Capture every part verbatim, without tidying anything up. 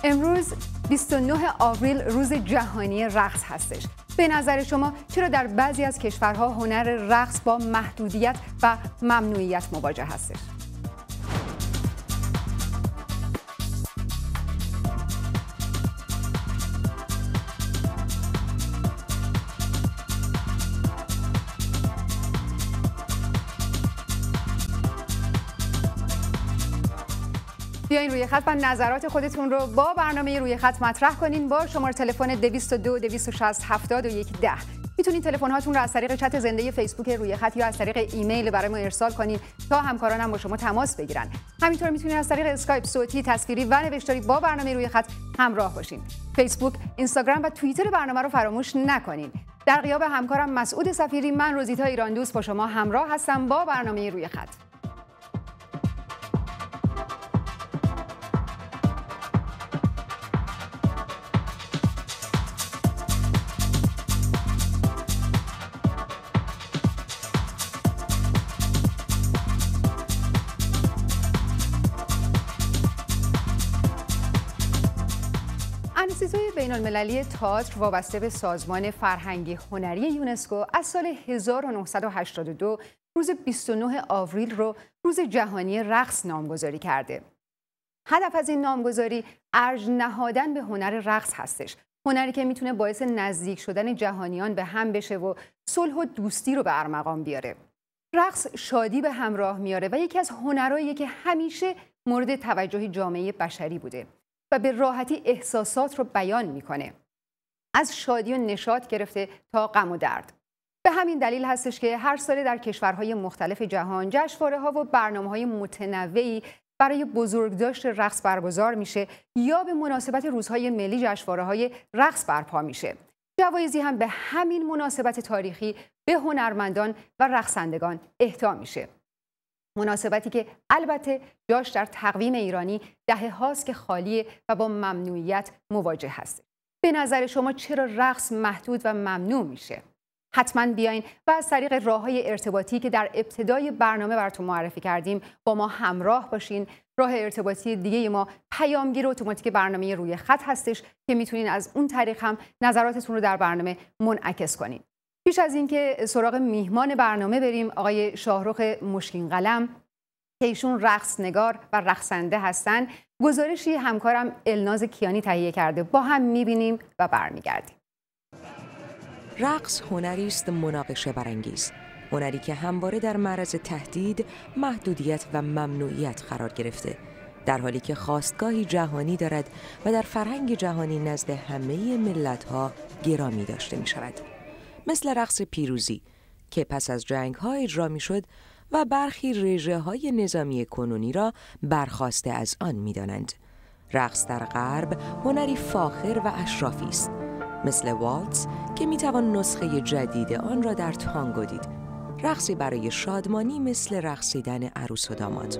امروز بیست و نه آوریل روز جهانی رقص هستش. به نظر شما چرا در بعضی از کشورها هنر رقص با محدودیت و ممنوعیت مواجه هستش؟ بیاین روی خط و نظرات خودتون رو با برنامه روی خط مطرح کنین با شماره تلفن دویست و دو دویست و شصت هفتاد و یک ده. میتونین تلفن هاتون رو از طریق چت زنده فیسبوک روی خط یا از طریق ایمیل برای ما ارسال کنین تا همکارانم با شما تماس بگیرن. همینطور میتونین از طریق اسکایپ صوتی، تصویری و نوشتاری با برنامه روی خط همراه باشین. فیسبوک، اینستاگرام و توییتر برنامه رو فراموش نکنین. در غیاب همکارم مسعود سفیری، من روزیتا ایراندوست با شما همراه هستم با برنامه روی خط. انستیتوی بین‌المللی تئاتر وابسته به سازمان فرهنگی هنری یونسکو از سال هزار و نهصد و هشتاد و دو روز بیست و نه آوریل رو روز جهانی رقص نامگذاری کرده. هدف از این نامگذاری ارج نهادن به هنر رقص هستش. هنری که میتونه باعث نزدیک شدن جهانیان به هم بشه و صلح و دوستی رو به ارمغان بیاره. رقص شادی به همراه میاره و یکی از هنرهاییه که همیشه مورد توجه جامعه بشری بوده و به راحتی احساسات رو بیان میکنه، از شادی و نشاط گرفته تا غم و درد. به همین دلیل هستش که هر ساله در کشورهای مختلف جهان جشنواره‌ها و برنامه‌های متنوعی برای بزرگداشت رقص برگزار میشه یا به مناسبت روزهای ملی جشنواره‌های رقص برپا میشه. جوایزی هم به همین مناسبت تاریخی به هنرمندان و رقصندگان اهدا میشه. مناسبتی که البته جاش در تقویم ایرانی دهه هاست که خالیه و با ممنوعیت مواجه هست. به نظر شما چرا رقص محدود و ممنوع میشه؟ حتما بیاین و از طریق راه‌های ارتباطی که در ابتدای برنامه براتون معرفی کردیم با ما همراه باشین. راه ارتباطی دیگه ما پیامگیر اتوماتیک برنامه روی خط هستش که میتونین از اون طریق هم نظراتتون رو در برنامه منعکس کنین. پیش از اینکه سراغ میهمان برنامه بریم، آقای شاهرخ مشکین قلم که ایشون رقص نگار و رقصنده هستن، گزارشی همکارم الناز کیانی تهیه کرده. با هم میبینیم و برمیگردیم. رقص هنری است مناقشه برانگیز، هنری که همواره در معرض تهدید، محدودیت و ممنوعیت قرار گرفته، در حالی که خواستگاهی جهانی دارد و در فرهنگ جهانی نزد همه ملت‌ها گرامی داشته می شود. مثل رقص پیروزی که پس از جنگ‌ها اجرا می‌شد و برخی رژه‌های نظامی کنونی را برخواسته از آن می‌دانند. رقص در غرب هنری فاخر و اشرافی است، مثل والتز که می‌توان نسخه جدید آن را در تانگو دید. رقصی برای شادمانی مثل رقصیدن عروس و داماد.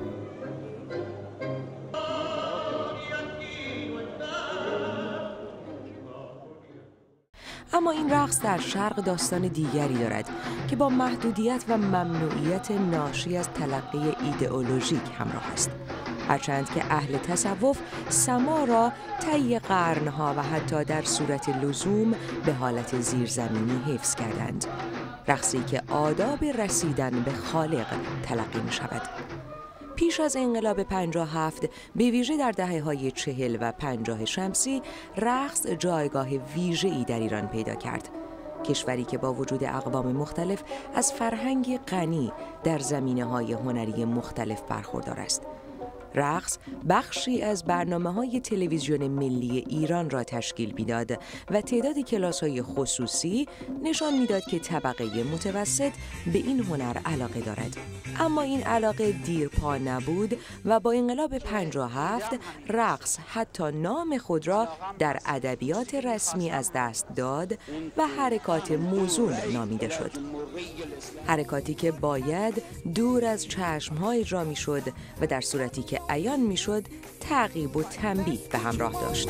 اما این رقص در شرق داستان دیگری دارد که با محدودیت و ممنوعیت ناشی از تلقی ایدئولوژیک همراه است. هرچند که اهل تصوف سما را طی قرنها و حتی در صورت لزوم به حالت زیرزمینی حفظ کردند. رقصی که آداب رسیدن به خالق تلقی می شود. پیش از انقلاب پنجاه و هفت به ویژه در دهه‌های چهل و پنجاه شمسی رقص جایگاه ویژه‌ای در ایران پیدا کرد. کشوری که با وجود اقوام مختلف از فرهنگی غنی در زمینه‌های هنری مختلف برخوردار است. رقص بخشی از برنامه‌های تلویزیون ملی ایران را تشکیل می‌داد و تعدادی کلاس‌های خصوصی نشان می‌داد که طبقه متوسط به این هنر علاقه دارد. اما این علاقه دیرپا نبود و با انقلاب پنجاه و هفت رقص حتی نام خود را در ادبیات رسمی از دست داد و حرکات موزون نامیده شد. حرکاتی که باید دور از چشم‌ها اجرا می‌شد و در صورتی که عیان میشد تعقیب و تنبیه به همراه داشت.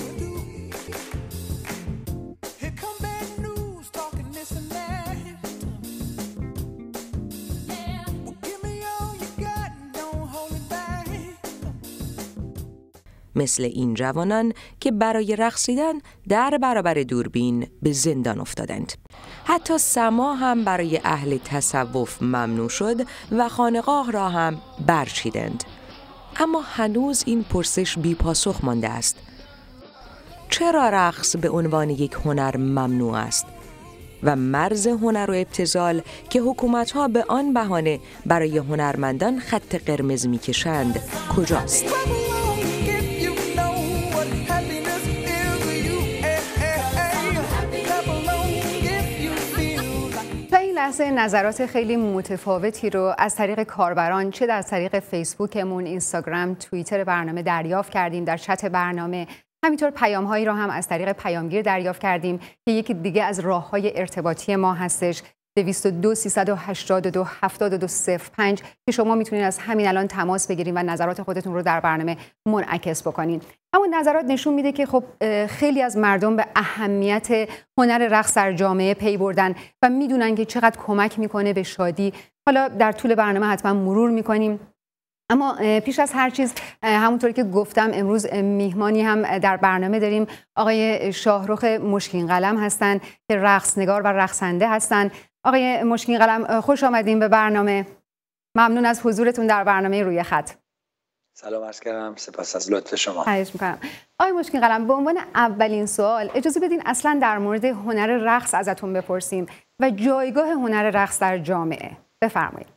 مثل این جوانان که برای رقصیدن در برابر دوربین به زندان افتادند. حتی سما هم برای اهل تصوف ممنوع شد و خانقاه را هم برچیدند. اما هنوز این پرسش بی پاسخ مانده است. چرا رقص به عنوان یک هنر ممنوع است؟ و مرز هنر و ابتذال که حکومت‌ها به آن بهانه برای هنرمندان خط قرمز می‌کشند کجاست؟ تا این لحظه نظرات خیلی متفاوتی رو از طریق کاربران، چه در طریق فیسبوکمون، اینستاگرام، توییتر برنامه دریافت کردیم، در چت برنامه، همینطور پیام‌هایی رو هم از طریق پیامگیر دریافت کردیم که یکی دیگه از راه‌های ارتباطی ما هستش، دویست و دو سیصد و هشتاد و دو هفتاد و دو صفر پنج که شما میتونید از همین الان تماس بگیرید و نظرات خودتون رو در برنامه منعکس بکنید. اما نظرات نشون میده که خب خیلی از مردم به اهمیت هنر رقص در جامعه پی بردن و میدونن که چقدر کمک میکنه به شادی. حالا در طول برنامه حتما مرور میکنیم. اما پیش از هر چیز همونطوری که گفتم امروز میهمانی هم در برنامه داریم. آقای شاهرخ مشکین قلم هستند که رقصنگار و رقصنده هستند. آقای مشکین قلم خوش آمدین به برنامه. ممنون از حضورتون در برنامه روی خط. سلام عرض کردم، سپاس از لطف شما. خواهش می‌کنم. آقای مشکین قلم، به عنوان اولین سوال اجازه بدین اصلا در مورد هنر رقص ازتون بپرسیم و جایگاه هنر رقص در جامعه. بفرمایید.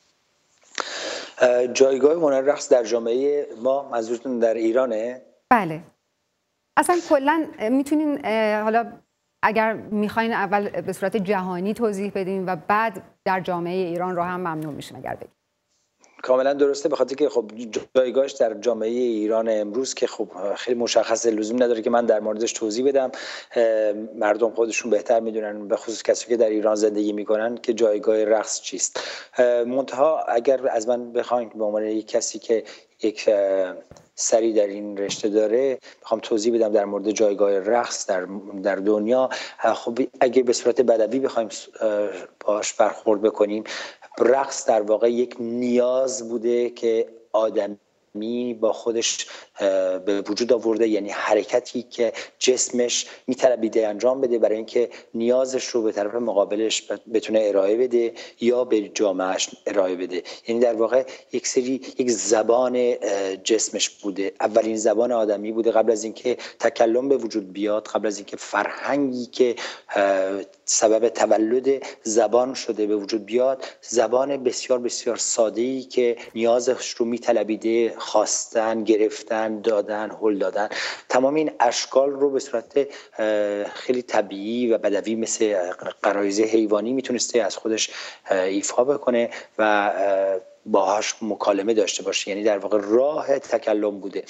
جایگاه هنر رقص در جامعه ما منظورتون در ایرانه؟ بله. اصلا کلا میتونین حالا اگر میخواین اول به صورت جهانی توضیح بدین و بعد در جامعه ایران رو هم ممنون میشیم اگر بگید. کاملا درسته، به خاطر که خب جایگاهش در جامعه ایران امروز که خب خیلی مشخصه، لزوم نداره که من در موردش توضیح بدم. مردم خودشون بهتر میدونن، به خصوص کسی که در ایران زندگی میکنن، که جایگاه رقص چیست. منتها اگر از من بخواید به عنوان یک کسی که یک سری در این رشته داره میخوام توضیح بدم در مورد جایگاه رقص در در دنیا، خب اگه به صورت بدوی بخوایم باش برخورد بکنیم، رقص در واقع یک نیاز بوده که آدمی با خودش به وجود آورده، یعنی حرکتی که جسمش میطلبیده انجام بده برای اینکه نیازش رو به طرف مقابلش بتونه ارائه بده یا به جامعهش ارائه بده. یعنی در واقع یک سری یک زبان جسمش بوده، اولین زبان آدمی بوده قبل از اینکه تکلم به وجود بیاد، قبل از اینکه فرهنگی که سبب تولد زبان شده به وجود بیاد. زبان بسیار بسیار ساده‌ای که نیازش رو میطلبیده، خواستن، گرفتن، دادن، هل دادن، تمام این اشکال رو به صورت خیلی طبیعی و بدوی مثل غرایز حیوانی میتونسته از خودش ایفا بکنه و باهاش مکالمه داشته باشه. یعنی در واقع راه تکلم بوده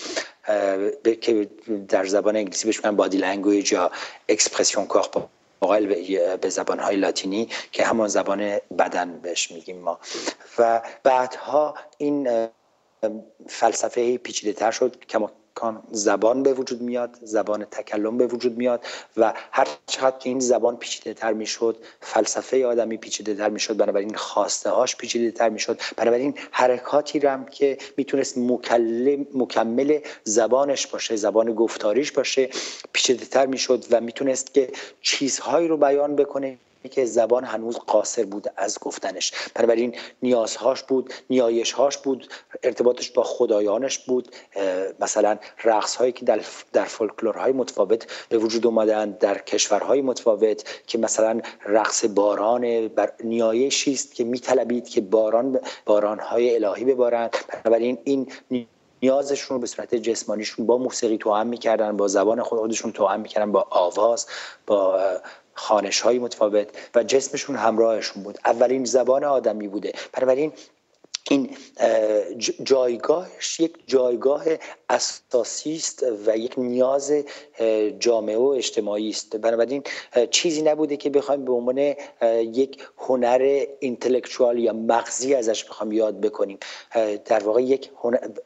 که در زبان انگلیسی بهش میگن بادی لنگویج یا اکسپرسیون کورپورال به زبانهای لاتینی که همان زبان بدن بهش میگیم ما. و بعدها این فلسفه پیچیده تر شد، کماکان زبان به وجود میاد، زبان تکلم به وجود میاد و هر چقدر که این زبان پیچیده تر میشد، فلسفه آدمی پیچیده تر میشد، بنابراین خواسته هاش پیچیده تر میشد، بنابراین حرکاتی رم که میتونست مکلم مکمل زبانش باشه، زبان گفتاریش باشه، پیچیده تر میشد و میتونست که چیزهایی رو بیان بکنه که زبان هنوز قاصر بود از گفتنش. بنابراین نیازهاش بود، نیایشهاش بود، ارتباطش با خدایانش بود. مثلا رقص هایی که در در فولکلورهای متفاوت به وجود اومدن در کشورهای متفاوت، که مثلا رقص باران بر نیایشی است که میطلبید که باران بارانهای الهی ببارند. بنابراین این نیازشون رو به صورت جسمانیشون با موسیقی توأم میکردن، با زبان خودشون توأم میکردن، با آواز، با خوانش های متفاوت و جسمشون همراهشون بود. اولین زبان آدمی بوده. بنابراین این جایگاهش یک جایگاه اساسی است و یک نیاز جامعه و اجتماعی است. بنابراین چیزی نبوده که بخوایم به عنوان یک هنر اینتלקچوال یا مغزی ازش بخوایم یاد بکنیم. در واقع یک هنر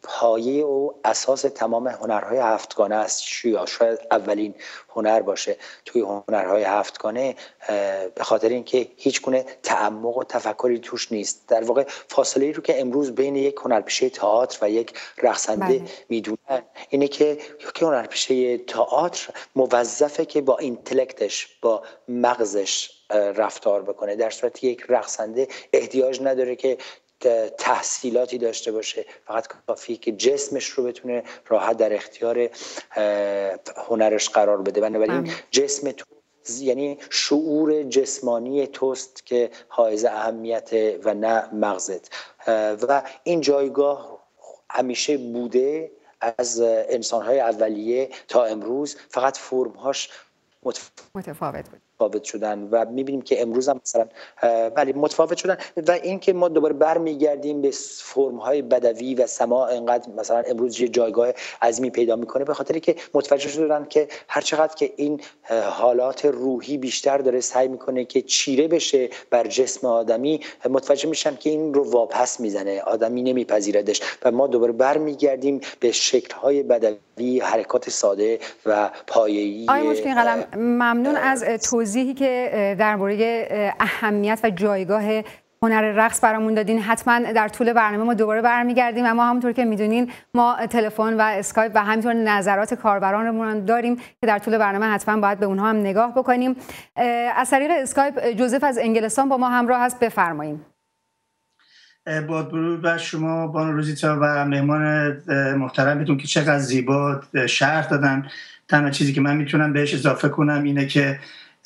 پایه و اساس تمام هنرهای هفتگانه است، یا شاید اولین هنر باشه توی هنرهای هفتگانه، به خاطر اینکه هیچ گونه تعمق و تفکری توش نیست. در واقع فاصله ای رو که امروز بین یک هنرپیشه تئاتر و یک رقصنده میدونن اینه که یک هنرپیشه تئاتر موظفه که با اینتלקتش، با مغزش رفتار بکنه، در صورتی یک رقصنده احتیاج نداره که تحصیلاتی داشته باشه، فقط کافیه که جسمش رو بتونه راحت در اختیار هنرش قرار بده. بنابراین جسم تو یعنی شعور جسمانی توست که حائز اهمیت و نه مغزت، و این جایگاه همیشه بوده از انسان‌های اولیه تا امروز، فقط فرم‌هاش متفاوت بود متفاوت شدن و میبینیم که امروز هم مثلا ولی متفاوت شدن. و این که ما دوباره برمیگردیم به فرم‌های بدوی و سماع انقدر مثلا امروز یه جایگاه عظیمی پیدا میکنه، به خاطری که متوجه شدن که هر چقدر که این حالات روحی بیشتر داره سعی میکنه که چیره بشه بر جسم آدمی، متوجه میشن که این رو واپس میزنه، آدمی نمیپذیردش و ما دوباره برمیگردیم به شکل‌های بدوی، حرکات ساده و پایه‌ای. آقای مشکین قلم، ممنون از توضیحی که درباره اهمیت و جایگاه هنر رقص برامون دادین. حتما در طول برنامه ما دوباره برمیگردیم، اما همونطور که میدونین ما تلفن و اسکایپ و همینطور نظرات کاربرانمون داریم که در طول برنامه حتما باید به اونها هم نگاه بکنیم. از طریق اسکایپ جوزف از انگلستان با ما همراه هست، بفرمایید. با درود بر شما بانو روزیتا و مهمان محترمتون که چقدر زیبا شرح دادن. تنها چیزی که من میتونم بهش اضافه کنم اینه که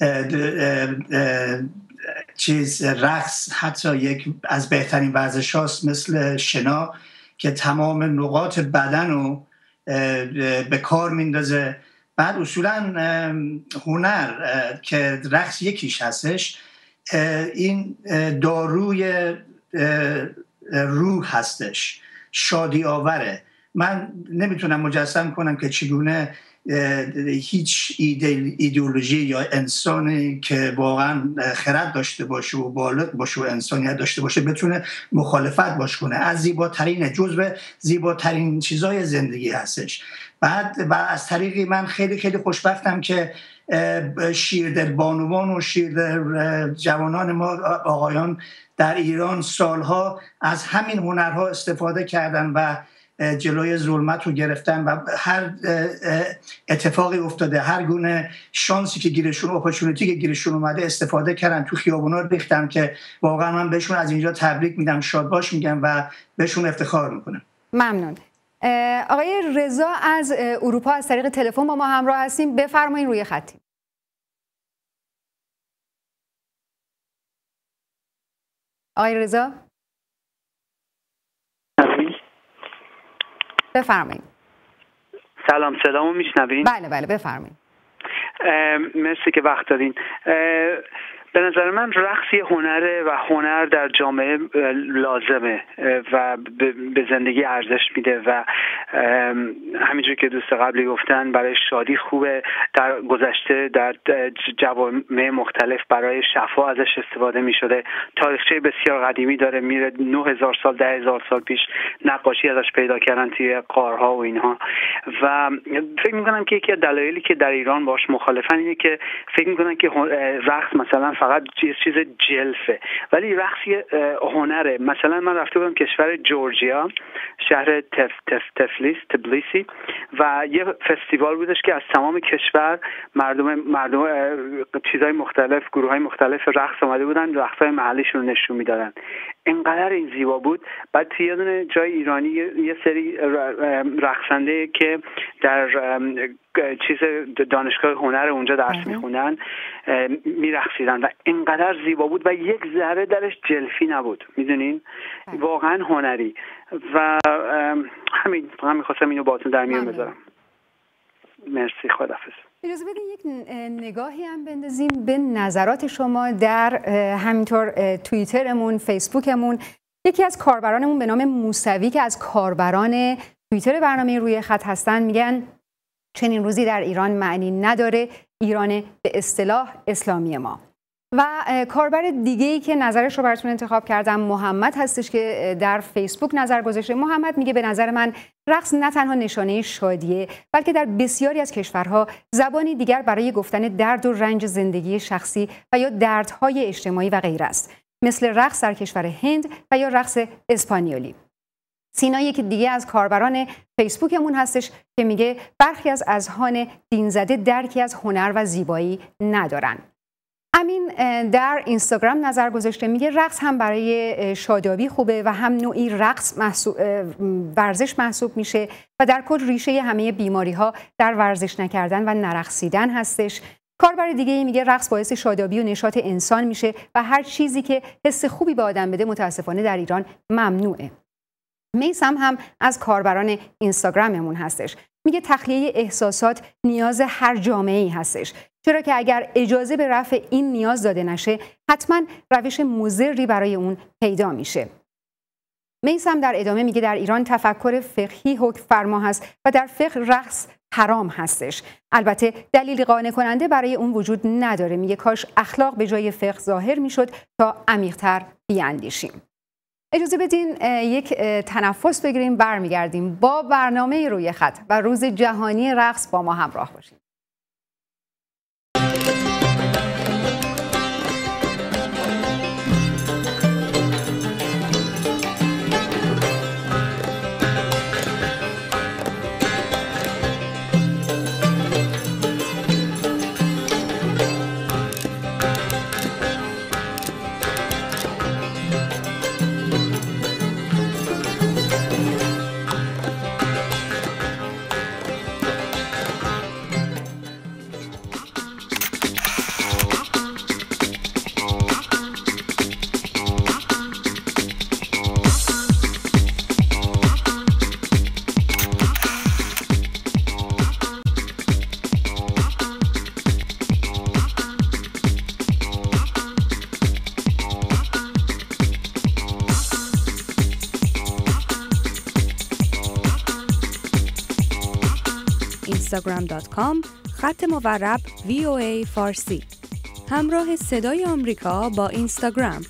چیز رقص حتی یک از بهترین ورزش هاست مثل شنا که تمام نقاط بدن رو به کار میندازه. بعد اصولا هنر که رقص یکیش هستش، این داروی روح هستش، شادی آوره. من نمیتونم مجسم کنم که چگونه هیچ ایدئولوژی یا انسانی که واقعا خرد داشته باشه و بالغ باشه و انسانیت داشته باشه بتونه مخالفت باش کنه. از زیباترین، جزو زیباترین چیزای زندگی هستش. بعد و از طریقی من خیلی خیلی خوشبختم که شیردل بانوان و شیردل جوانان ما آقایان در ایران سالها از همین هنرها استفاده کردن و جلوی ظلمت رو گرفتن و هر اتفاقی افتاده، هر گونه شانسی که گیرشون، اپورتونیتی که گیرشون اومده استفاده کردن، تو خیابونا ریختن که واقعا من بهشون از اینجا تبریک میگم، شادباش میگم و بهشون افتخار میکنم. ممنون. آقای رضا از اروپا از طریق تلفن با ما همراه هستیم، بفرمایید، روی خطی. آقای رضا بفرمایید. سلام، صدامو میشنوین؟ بله بله بفرمایید. مرسی که وقت دادین. به نظر من رقص یه هنره و هنر در جامعه لازمه و به زندگی ارزش میده و همینجور که دوست قبلی گفتن برای شادی خوبه. در گذشته در جوامع مختلف برای شفا ازش استفاده میشده. تاریخچه بسیار قدیمی داره، میره نه هزار سال، ده هزار سال پیش نقاشی ازش پیدا کردن توی غارها و اینها. و فکر میکنم که یکی از دلایلی که در ایران باش مخالفن اینه که فکر میکنن که رقص مثلا فقط چیز چیز جلفه، ولی رقص هنره. مثلا من رفته بودم کشور جورجیا، شهر تف تف تفلیس تبلیسی، و یه فستیوال بودش که از تمام کشور مردم مردم چیزهای مختلف، گروه‌های مختلف رقص اومده بودن، رقص‌های محلیشون رو نشون میدادن. اینقدر این زیبا بود. بعد توی یه دونه جای ایرانی یه سری رقصنده که در چیز دانشگاه هنر اونجا درس میخوندن میرقصیدن و اینقدر زیبا بود و یک ذره درش جلفی نبود، میدونین؟ واقعا هنری. و همین فقط میخواستم اینو باهاتون در میون بذارم. مرسی، خداحافظ. اجازه بدین یک نگاهی هم بندازیم به نظرات شما در همینطور توییترمون، فیسبوکمون. یکی از کاربرانمون به نام موسوی که از کاربران توییتر برنامه روی خط هستن میگن چنین روزی در ایران معنی نداره، ایران به اصطلاح اسلامی ما. و کاربر دیگه‌ای که نظرش رو براتون انتخاب کردم محمد هستش که در فیسبوک نظر گذاشته. محمد میگه به نظر من رقص نه تنها نشانه شادیه، بلکه در بسیاری از کشورها زبانی دیگر برای گفتن درد و رنج زندگی شخصی و یا دردهای اجتماعی و غیره است، مثل رقص در کشور هند و یا رقص اسپانیولی. سینا یکی دیگه از کاربران فیسبوکمون هستش که میگه برخی از اذهان دینزده درکی از هنر و زیبایی ندارن. امین در اینستاگرام نظر گذاشته، میگه رقص هم برای شادابی خوبه و هم نوعی رقص محسوب ورزش محسوب میشه و در کل ریشه همه بیماری ها در ورزش نکردن و نرقصیدن هستش. کاربر دیگه میگه رقص باعث شادابی و نشاط انسان میشه و هر چیزی که حس خوبی به آدم بده متاسفانه در ایران ممنوعه. میسم هم از کاربران اینستاگراممون هستش، میگه تخلیه احساسات نیاز هر جامعه‌ای هستش، چرا که اگر اجازه به رفع این نیاز داده نشه حتما روش مضری برای اون پیدا میشه. میسم در ادامه میگه در ایران تفکر فقهی حکم فرما هست و در فقه رقص حرام هستش. البته دلیل قانع کننده برای اون وجود نداره. میگه کاش اخلاق به جای فقه ظاهر میشد تا عمیق‌تر بیاندیشیم. اجازه بدین یک تنفس بگیریم، برمیگردیم با برنامه روی خط و روز جهانی رقص با ما همراه باشید. اینستاگرام دات کام خط مورب وی او ای فارسی. همراه صدای آمریکا با اینستاگرام.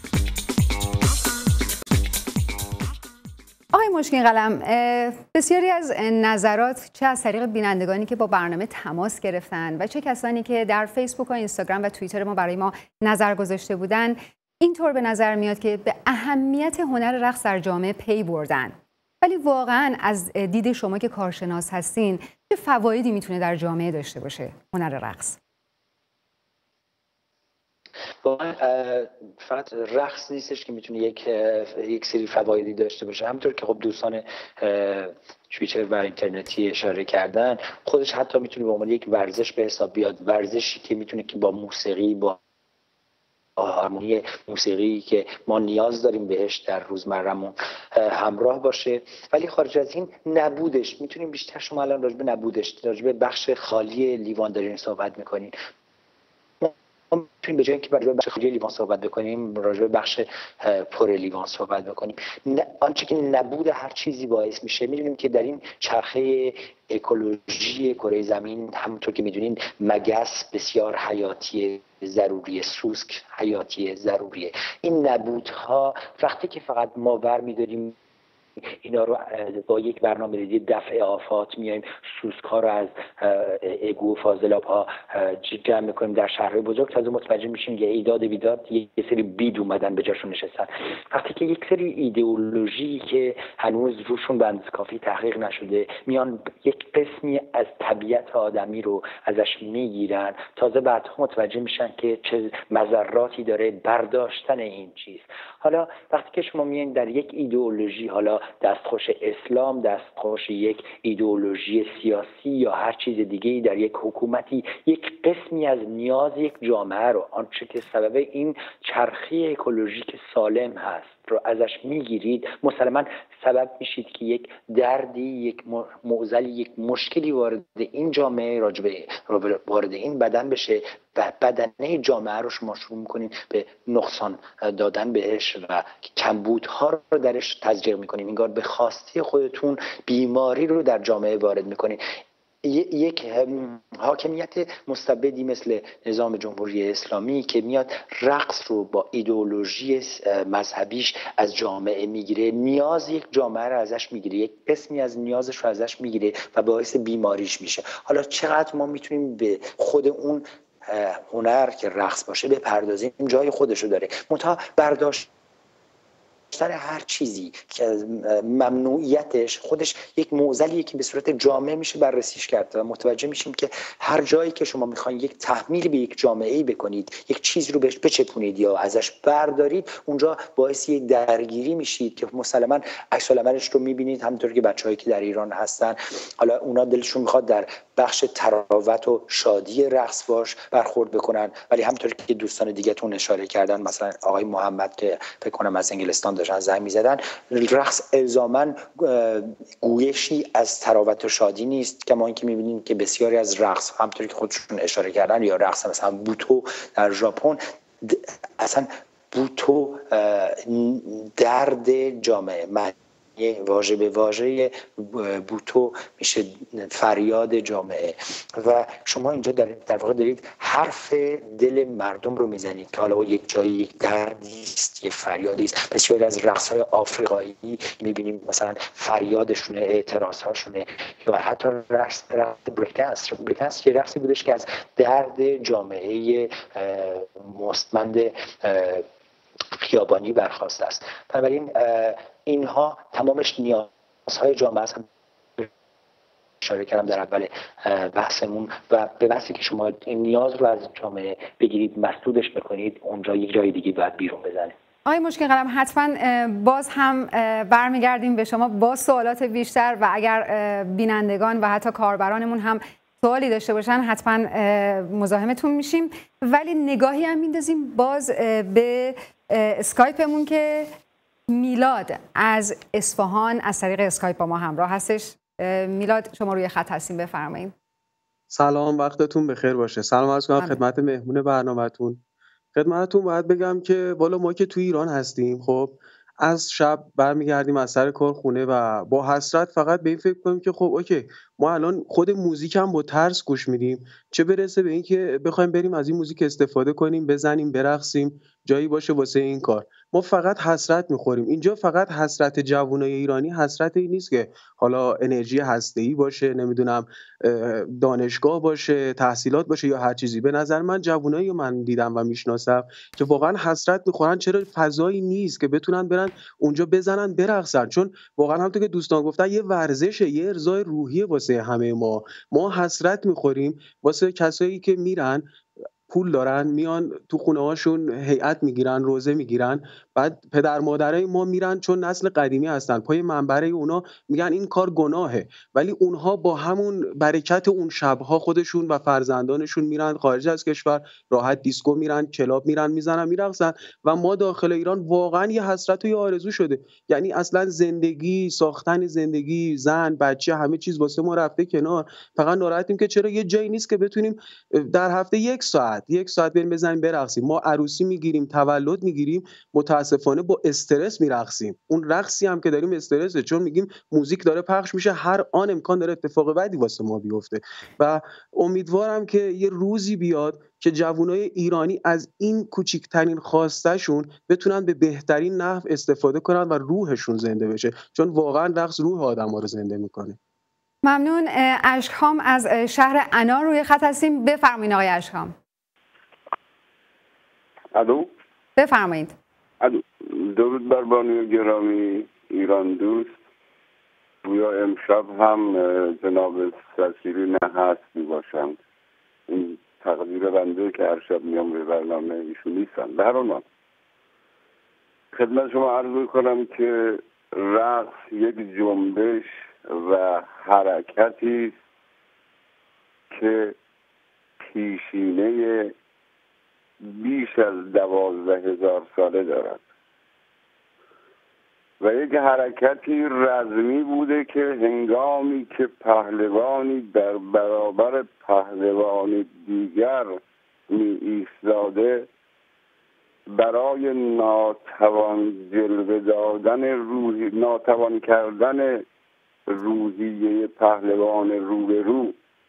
آقای مشکین قلم، بسیاری از نظرات چه از طریق بینندگانی که با برنامه تماس گرفتن و چه کسانی که در فیسبوک و اینستاگرام و توییتر ما برای ما نظر گذاشته بودن، اینطور به نظر میاد که به اهمیت هنر رقص در جامعه پی بردن. ولی واقعا از دید شما که کارشناس هستین چه فوایدی میتونه در جامعه داشته باشه هنر رقص؟ واقعا فقط رقص نیستش که میتونه یک یک سری فوایدی داشته باشه. همونطور که خب دوستان توییتر و اینترنتی اشاره کردن، خودش حتی میتونه به عنوان یک ورزش به حساب بیاد، ورزشی که میتونه که با موسیقی، با هارمونی موسیقی که ما نیاز داریم بهش در روزمره‌مون همراه باشه. ولی خارج از این نبودش، میتونیم بیشتر، شما الان راجع به نبودش، راجع به بخش خالی لیوان دارین صحبت میکنین، ما میتونیم به جای اینکه راجع به بخش خالی لیوان صحبت بکنیم راجع به بخش پر لیوان صحبت بکنیم. آنچه که نبود هر چیزی باعث میشه، میدونیم که در این چرخه اکولوژی کره زمین همونطور که میدونین مگس بسیار حیاتی ضروری، سوسک حیاتی ضروریه. این نبودها وقتی که فقط ما برمی‌داریم اینا رو با یک برنامه‌ریزی دفع آفات میایم سوسک ها رو از اگو و فاضلاب ها جمع میکنیم در شهرهای بزرگ، تازه متوجه میشیم یه ایداد بیداد یه سری بید اومدن به جاشون نشستن. وقتی که یک سری ایدئولوژی که هنوز روشون به اندازه کافی تحقیق نشده میان یک قسمی از طبیعت آدمی رو ازش میگیرن، تازه بعدها متوجه میشن که چه مضراتی داره برداشتن این چیز. حالا وقتی که شما میایین در یک ایدئولوژی، حالا دستخوش اسلام، دستخوش یک ایدئولوژی سیاسی یا هر چیز دیگه‌ای در یک حکومتی، یک قسمی از نیاز یک جامعه رو، آنچه که سبب این چرخه اکولوژیک سالم هست رو ازش میگیرید، مسلماً سبب میشید که یک دردی، یک معضلی، یک مشکلی وارد این جامعه راجبه وارد این بدن بشه و بدنه جامعه رو شما شروع میکنید به نقصان دادن بهش و کمبودها رو درش تزریق میکنید. انگار به خواسته خودتون بیماری رو در جامعه وارد میکنید. یک حاکمیت مستبدی مثل نظام جمهوری اسلامی که میاد رقص رو با ایدئولوژی مذهبیش از جامعه میگیره، نیاز یک جامعه رو ازش میگیره، یک قسمی از نیازش رو ازش میگیره و باعث بیماریش میشه. حالا چقدر ما میتونیم به خود اون هنر که رقص باشه بپردازیم، جای خودشو داره. منتها برداشت سر هر چیزی که ممنوعیتش خودش یک معضلیه که به صورت جامعه میشه بررسیش کرد و متوجه میشیم که هر جایی که شما میخواین یک تحمیل به یک جامعه‌ای بکنید، یک چیزی رو بهش بچپونید یا ازش بردارید، اونجا باعث یک درگیری میشید که مسلماً عکس العملش رو میبینید. همونطور که بچه‌هایی که در ایران هستن، حالا اونا دلشون میخواد در بخش تراوت و شادی رقص باش برخورد بکنن، ولی همونطور که دوستان دیگه‌تون اشاره کردن، مثلا آقای محمد که فکر کنم از انگلستان داشتن زنگ می‌زدن، رقص الزاماً گویشی از تراوت و شادی نیست. کما اینکه می‌بینیم که بسیاری از رقص همونطور که خودشون اشاره کردن، یا رقص مثلا بوتو در ژاپن، اصلا بوتو درد جامعه، واژه به واژه بوتو میشه فریاد جامعه و شما اینجا در, در واقع دارید حرف دل مردم رو میزنید که حالا یک جایی یک دردی است، یک فریادی است. بسیاری از رقص‌های آفریقایی میبینیم مثلا فریادشونه، اعتراض‌هاشونه، یا حتی رقص بریک دنس. بریک دنس یه رقصی بودش که از درد جامعه مستمند خیابانی برخواسته است. بنابراین اینها تمامش نیازهای جامعه است. اشاره کردم در اول بحثمون و به بحثی که شما این نیاز رو از جامعه بگیرید، مسدودش بکنید، اونجا یک جای دیگه باید بیرون بزنه. آقای مشکین قلم، حتما باز هم برمیگردیم به شما با سوالات بیشتر و اگر بینندگان و حتی کاربرانمون هم سوالی داشته باشن حتما مزاحمتون میشیم. ولی نگاهی هم میندازیم باز به اسکایپمون که میلاد از اصفهان از طریق اسکایپ با ما همراه هستش. میلاد شما روی خط هستیم، بفرمایید. سلام، وقتتون بخیر باشه. سلام عرض کنم خدمت مهمون برنامه‌تون. خدمتتون باید بگم که والا ما که تو ایران هستیم، خب از شب برمیگردیم از سر کار خونه و با حسرت فقط به این فکر کنیم که خب اوکی ما الان خود موزیک هم با ترس گوش میدیم، چه برسه به این که بخوایم بریم از این موزیک استفاده کنیم، بزنیم، برقصیم، جایی باشه واسه این کار. ما فقط حسرت میخوریم. اینجا فقط حسرت جوانای ایرانی حسرت این نیست که حالا انرژی هسته‌ای باشه، نمیدونم دانشگاه باشه، تحصیلات باشه یا هر چیزی. به نظر من جوانایی من دیدم و میشناسم که واقعا حسرت میخورن چرا فضایی نیست که بتونن برن اونجا بزنن، برقصن. چون واقعا همونطور که دوستان گفتن یه ورزشه، یه ارضای روحیه واسه همه ما. ما حسرت میخوریم واسه کسایی که میرن پول دارن، میان تو خونه هاشون هیئت میگیرن، روزه میگیرن، بعد پدر مادرای ما میرن چون نسل قدیمی هستن پای منبره اونا میگن این کار گناهه، ولی اونها با همون برکت اون شبها خودشون و فرزندانشون میرن خارج از کشور، راحت دیسکو میرن، کلاب میرن، میزنن، میرقصن. و ما داخل ایران واقعا یه حسرت و یه آرزو شده، یعنی اصلا زندگی، ساختن زندگی، زن، بچه، همه چیز واسه ما رفته کنار. فقط ناراحتیم که چرا یه جایی نیست که بتونیم در هفته یک ساعت یک ساعت بریم بزنیم برقصیم. ما عروسی میگیریم، تولد میگیریم، متاسفانه با استرس میرقصیم. اون رقصی هم که داریم استرسه، چون میگیم موزیک داره پخش میشه، هر آن امکان داره اتفاق بدی واسه ما بیفته. و امیدوارم که یه روزی بیاد که جوانای ایرانی از این کوچکترین خواستشون بتونن به بهترین نحو استفاده کنن و روحشون زنده بشه، چون واقعا رقص روح آدم‌ها رو زنده میکنه. ممنون. اشکام از شهر انار روی خط هستیم، بفرمایید آقای اشکام. الو، بفرمایید. الو، درود بر بانوی گرامی ایران دوست. گویا امشب هم جناب سفیری نه هست می باشند. این تقدیر بنده که هر شب میام به برنامه ایشون نیستن. به هر حال خدمت شما عرض کنم که رقص یک جنبش و حرکتی است که پیشینه بیش از دوازده هزار ساله دارد و یک حرکتی رزمی بوده که هنگامی که پهلوانی در برابر پهلوانی دیگر می ایستاده برای ناتوان جلوه دادن روحی، ناتوان کردن روحیه پهلوان روبرو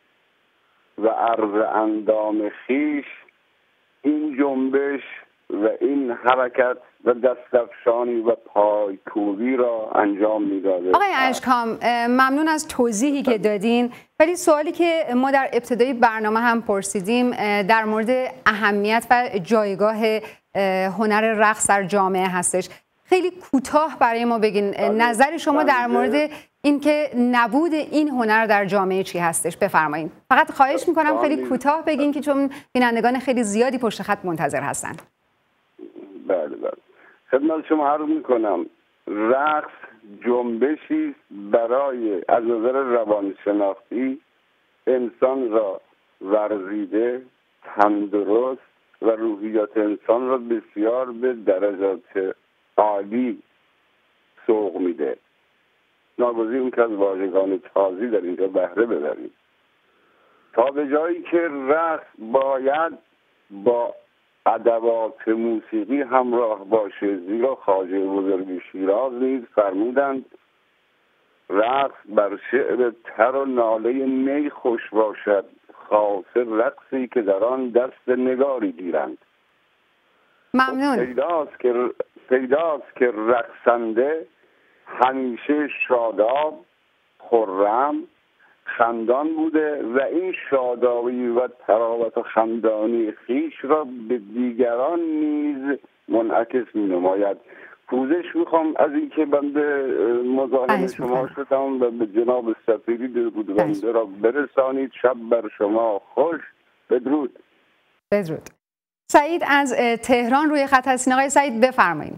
عرض اندام خیش این جنبش و این حرکت و دستفشانی و پایکوبی را انجام میداده. آقای اشکام ممنون از توضیحی که دادین، ولی سوالی که ما در ابتدای برنامه هم پرسیدیم در مورد اهمیت و جایگاه هنر رقص در جامعه هستش. خیلی کوتاه برای ما بگین نظر شما در مورد اینکه نبود این هنر در جامعه چی هستش. بفرمایید. فقط خواهش میکنم خیلی کوتاه بگین که چون بینندگان خیلی زیادی پشت خط منتظر هستن. بله بله خدمت شما عرض میکنم رقص جنبشی برای از نظر روانشناختی انسان را ورزیده، تندرست و روحیات انسان را بسیار به درجات عالی سوق میده. ناگزیر اون که از واژگان تازی در اینجا بهره ببریم تا به جایی که رقص باید با ادوات موسیقی همراه باشه، زیرا خواجه بزرگ شیراز نیز فرمودند رقص بر شعر تر و ناله می خوش باشد، خاصه رقصی که در آن دست نگاری گیرند. ممنون. پیداست که پیداست که رقصنده همیشه شاداب، خرم، خندان بوده و این شادابی و تراوت و خندانی خیش را به دیگران نیز منعکس می نماید. پوزش میخوام از اینکه بنده مزاحم شما شدم و به جناب سفیری درود بنده را برسانید. شب بر شما خوش. بدرود. بدرود. سعید از تهران روی خط هستین. آقای سعید بفرمایید.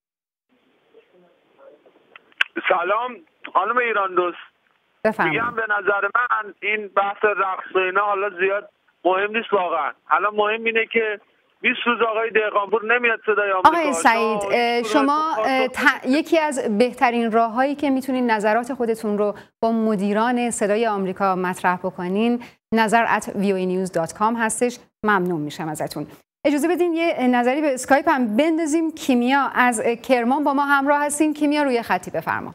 سلام خانم ایران دوست. بفرمایید. میگم به نظر من این بحث رقص و اینا حالا زیاد مهم نیست واقعا. حالا مهم اینه که بیست روز آقای دهقانپور نمیاد صدای آمریکا. آقای سعید شما ت... یکی از بهترین راههایی که میتونین نظرات خودتون رو با مدیران صدای آمریکا مطرح بکنین نظر ات وی او ای نیوز دات کام هستش. ممنون میشم ازتون. اجازه بدین یه نظری به اسکایپ هم بندازیم. کیمیا از کرمان با ما همراه هستین. کیمیا روی خطی بفرما.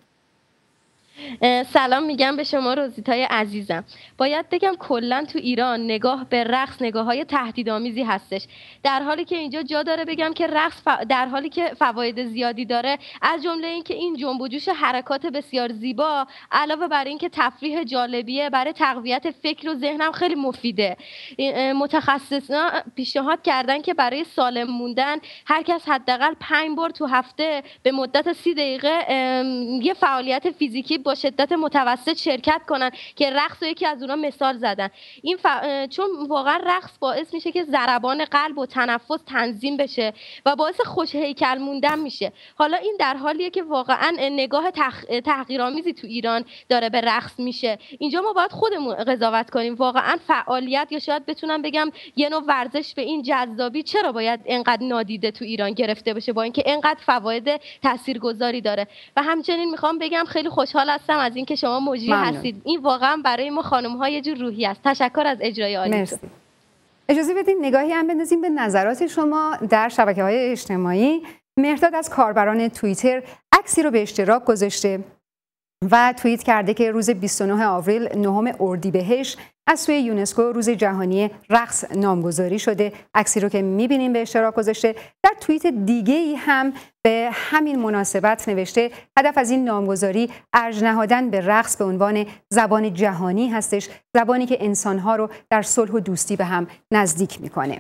سلام میگم به شما روزیتای عزیزم. باید بگم کلا تو ایران نگاه به رقص نگاه‌های تهدیدآمیزی هستش، در حالی که اینجا جا داره بگم که رقص ف... در حالی که فواید زیادی داره، از جمله این که این جنب و جوش حرکات بسیار زیبا علاوه بر این که تفریح جالبیه برای تقویت فکر و ذهنم خیلی مفیده. متخصصان پیشنهاد کردن که برای سالم موندن هر کس حداقل پنج بار تو هفته به مدت سی دقیقه یه فعالیت فیزیکی با شدت متوسط شرکت کنن که رقص یکی از اونها مثال زدن. این ف... چون واقعا رقص باعث میشه که ضربان قلب و تنفس تنظیم بشه و باعث خوش هیکل موندن میشه. حالا این در حالیه که واقعا نگاه تح... تحقیرآمیزی تو ایران داره به رقص میشه. اینجا ما باید خودمون قضاوت کنیم واقعا فعالیت یا شاید بتونم بگم یه نوع ورزش به این جذابی چرا باید اینقدر نادیده تو ایران گرفته بشه با اینکه اینقدر فواید تاثیرگذاری داره. و همچنین میخوام بگم خیلی خوشحال هستم از اینکه شما مجری هستید. این واقعا برای ما خانم‌ها یه جور روحی است. تشکر از اجرای عالیتون. اجازه بدین نگاهی هم بندازیم به نظرات شما در شبکه‌های اجتماعی. مهرداد از کاربران توییتر عکسی رو به اشتراک گذاشته و توییت کرده که روز بیست و نه آوریل نهم اردیبهشت از سوی یونسکو روز جهانی رقص نامگذاری شده. عکسی رو که می‌بینیم به اشتراک گذاشته. در توییت دیگه‌ای هم به همین مناسبت نوشته هدف از این نامگذاری ارج نهادن به رقص به عنوان زبان جهانی هستش، زبانی که انسان‌ها رو در صلح و دوستی به هم نزدیک می‌کنه.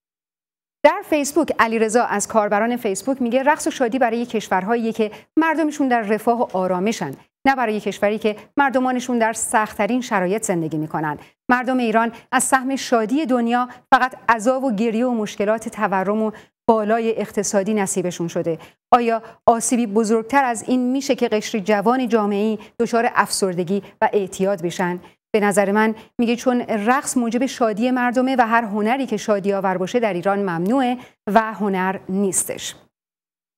در فیسبوک علیرضا از کاربران فیسبوک میگه رقص و شادی برای کشورهایی که مردمشون در رفاه و آرامشن، نه برای کشوری که مردمانشون در سخت‌ترین شرایط زندگی میکنن. مردم ایران از سهم شادی دنیا فقط عذاب و گریه و مشکلات تورم و بالای اقتصادی نصیبشون شده. آیا آسیبی بزرگتر از این میشه که قشر جوان جامعه‌ای دچار افسردگی و اعتیاد بشن؟ به نظر من میگه چون رقص موجب شادی مردمه و هر هنری که شادی آور باشه در ایران ممنوعه و هنر نیستش.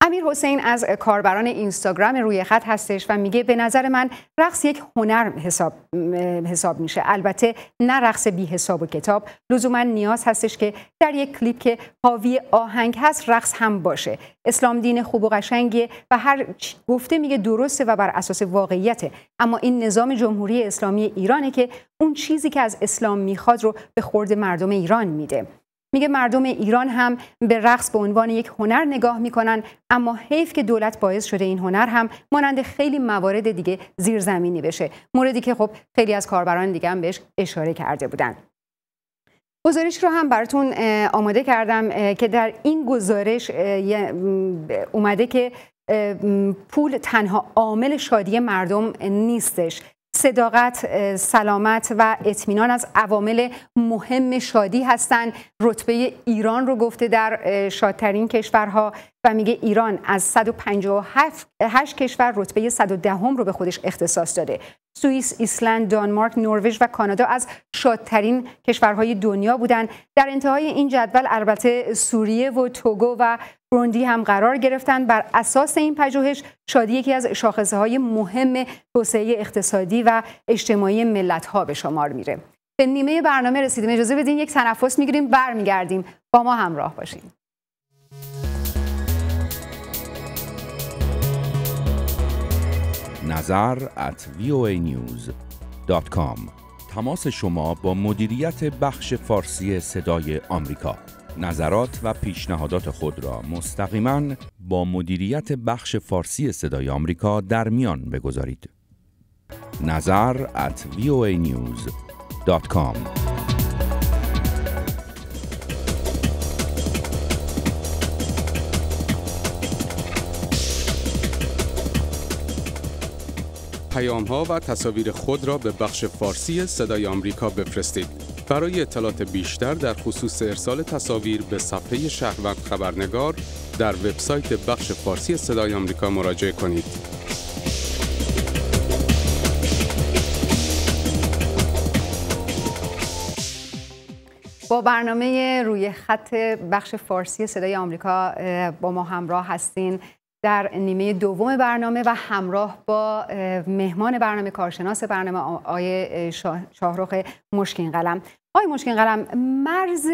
امیر حسین از کاربران اینستاگرام روی خط هستش و میگه به نظر من رقص یک هنر حساب حساب میشه. البته نه رقص بی حساب و کتاب، لزوما نیاز هستش که در یک کلیپ که حاوی آهنگ هست رقص هم باشه. اسلام دین خوب و قشنگیه و هر گفته میگه درسته و بر اساس واقعیته، اما این نظام جمهوری اسلامی ایرانه که اون چیزی که از اسلام میخواد رو به خورد مردم ایران میده. میگه مردم ایران هم به رقص به عنوان یک هنر نگاه میکنن، اما حیف که دولت باعث شده این هنر هم مانند خیلی موارد دیگه زیرزمینی بشه، موردی که خب خیلی از کاربران دیگه هم بهش اشاره کرده بودن. گزارش رو هم براتون آماده کردم که در این گزارش اومده که پول تنها عامل شادی مردم نیستش. صداقت، سلامت و اطمینان از عوامل مهم شادی هستند. رتبه ایران رو گفته در شادترین کشورها و میگه ایران از صد و پنجاه و هشت کشور رتبه صد و ده رو به خودش اختصاص داده. سوئیس، ایسلند، دانمارک، نروژ و کانادا از شادترین کشورهای دنیا بودند. در انتهای این جدول البته سوریه و توگو و بروندی هم قرار گرفتند. بر اساس این پژوهش شادی یکی از شاخصه‌های مهم توسعه اقتصادی و اجتماعی ملت‌ها به شمار میره. به نیمه برنامه رسیدیم، اجازه بدین یک تنفس میگیریم، برمیگردیم. با ما همراه باشین. نظر ات وی او ای نیوز دات کام. تماس شما با مدیریت بخش فارسی صدای آمریکا. نظرات و پیشنهادات خود را مستقیما با مدیریت بخش فارسی صدای آمریکا در میان بگذارید. نظر ات وی او ای نیوز دات کام. پیام‌ها و تصاویر خود را به بخش فارسی صدای آمریکا بفرستید. برای اطلاعات بیشتر در خصوص ارسال تصاویر به صفحه شهروند خبرنگار در وبسایت بخش فارسی صدای آمریکا مراجعه کنید. با برنامه روی خط بخش فارسی صدای آمریکا با ما همراه هستین در نیمه دوم برنامه و همراه با مهمان برنامه، کارشناس برنامه آقای شاهرخ مشکین قلم. آقای مشکین قلم، مرز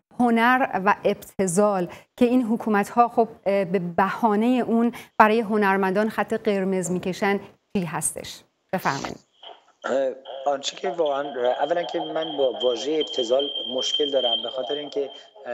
هنر و ابتذال که این حکومت‌ها خب به بهانه اون برای هنرمندان خط قرمز میکشن چی هستش؟ بفرمایید. آنچه که واقعا اولا که من با واژه ابتذال مشکل دارم، به خاطر اینکه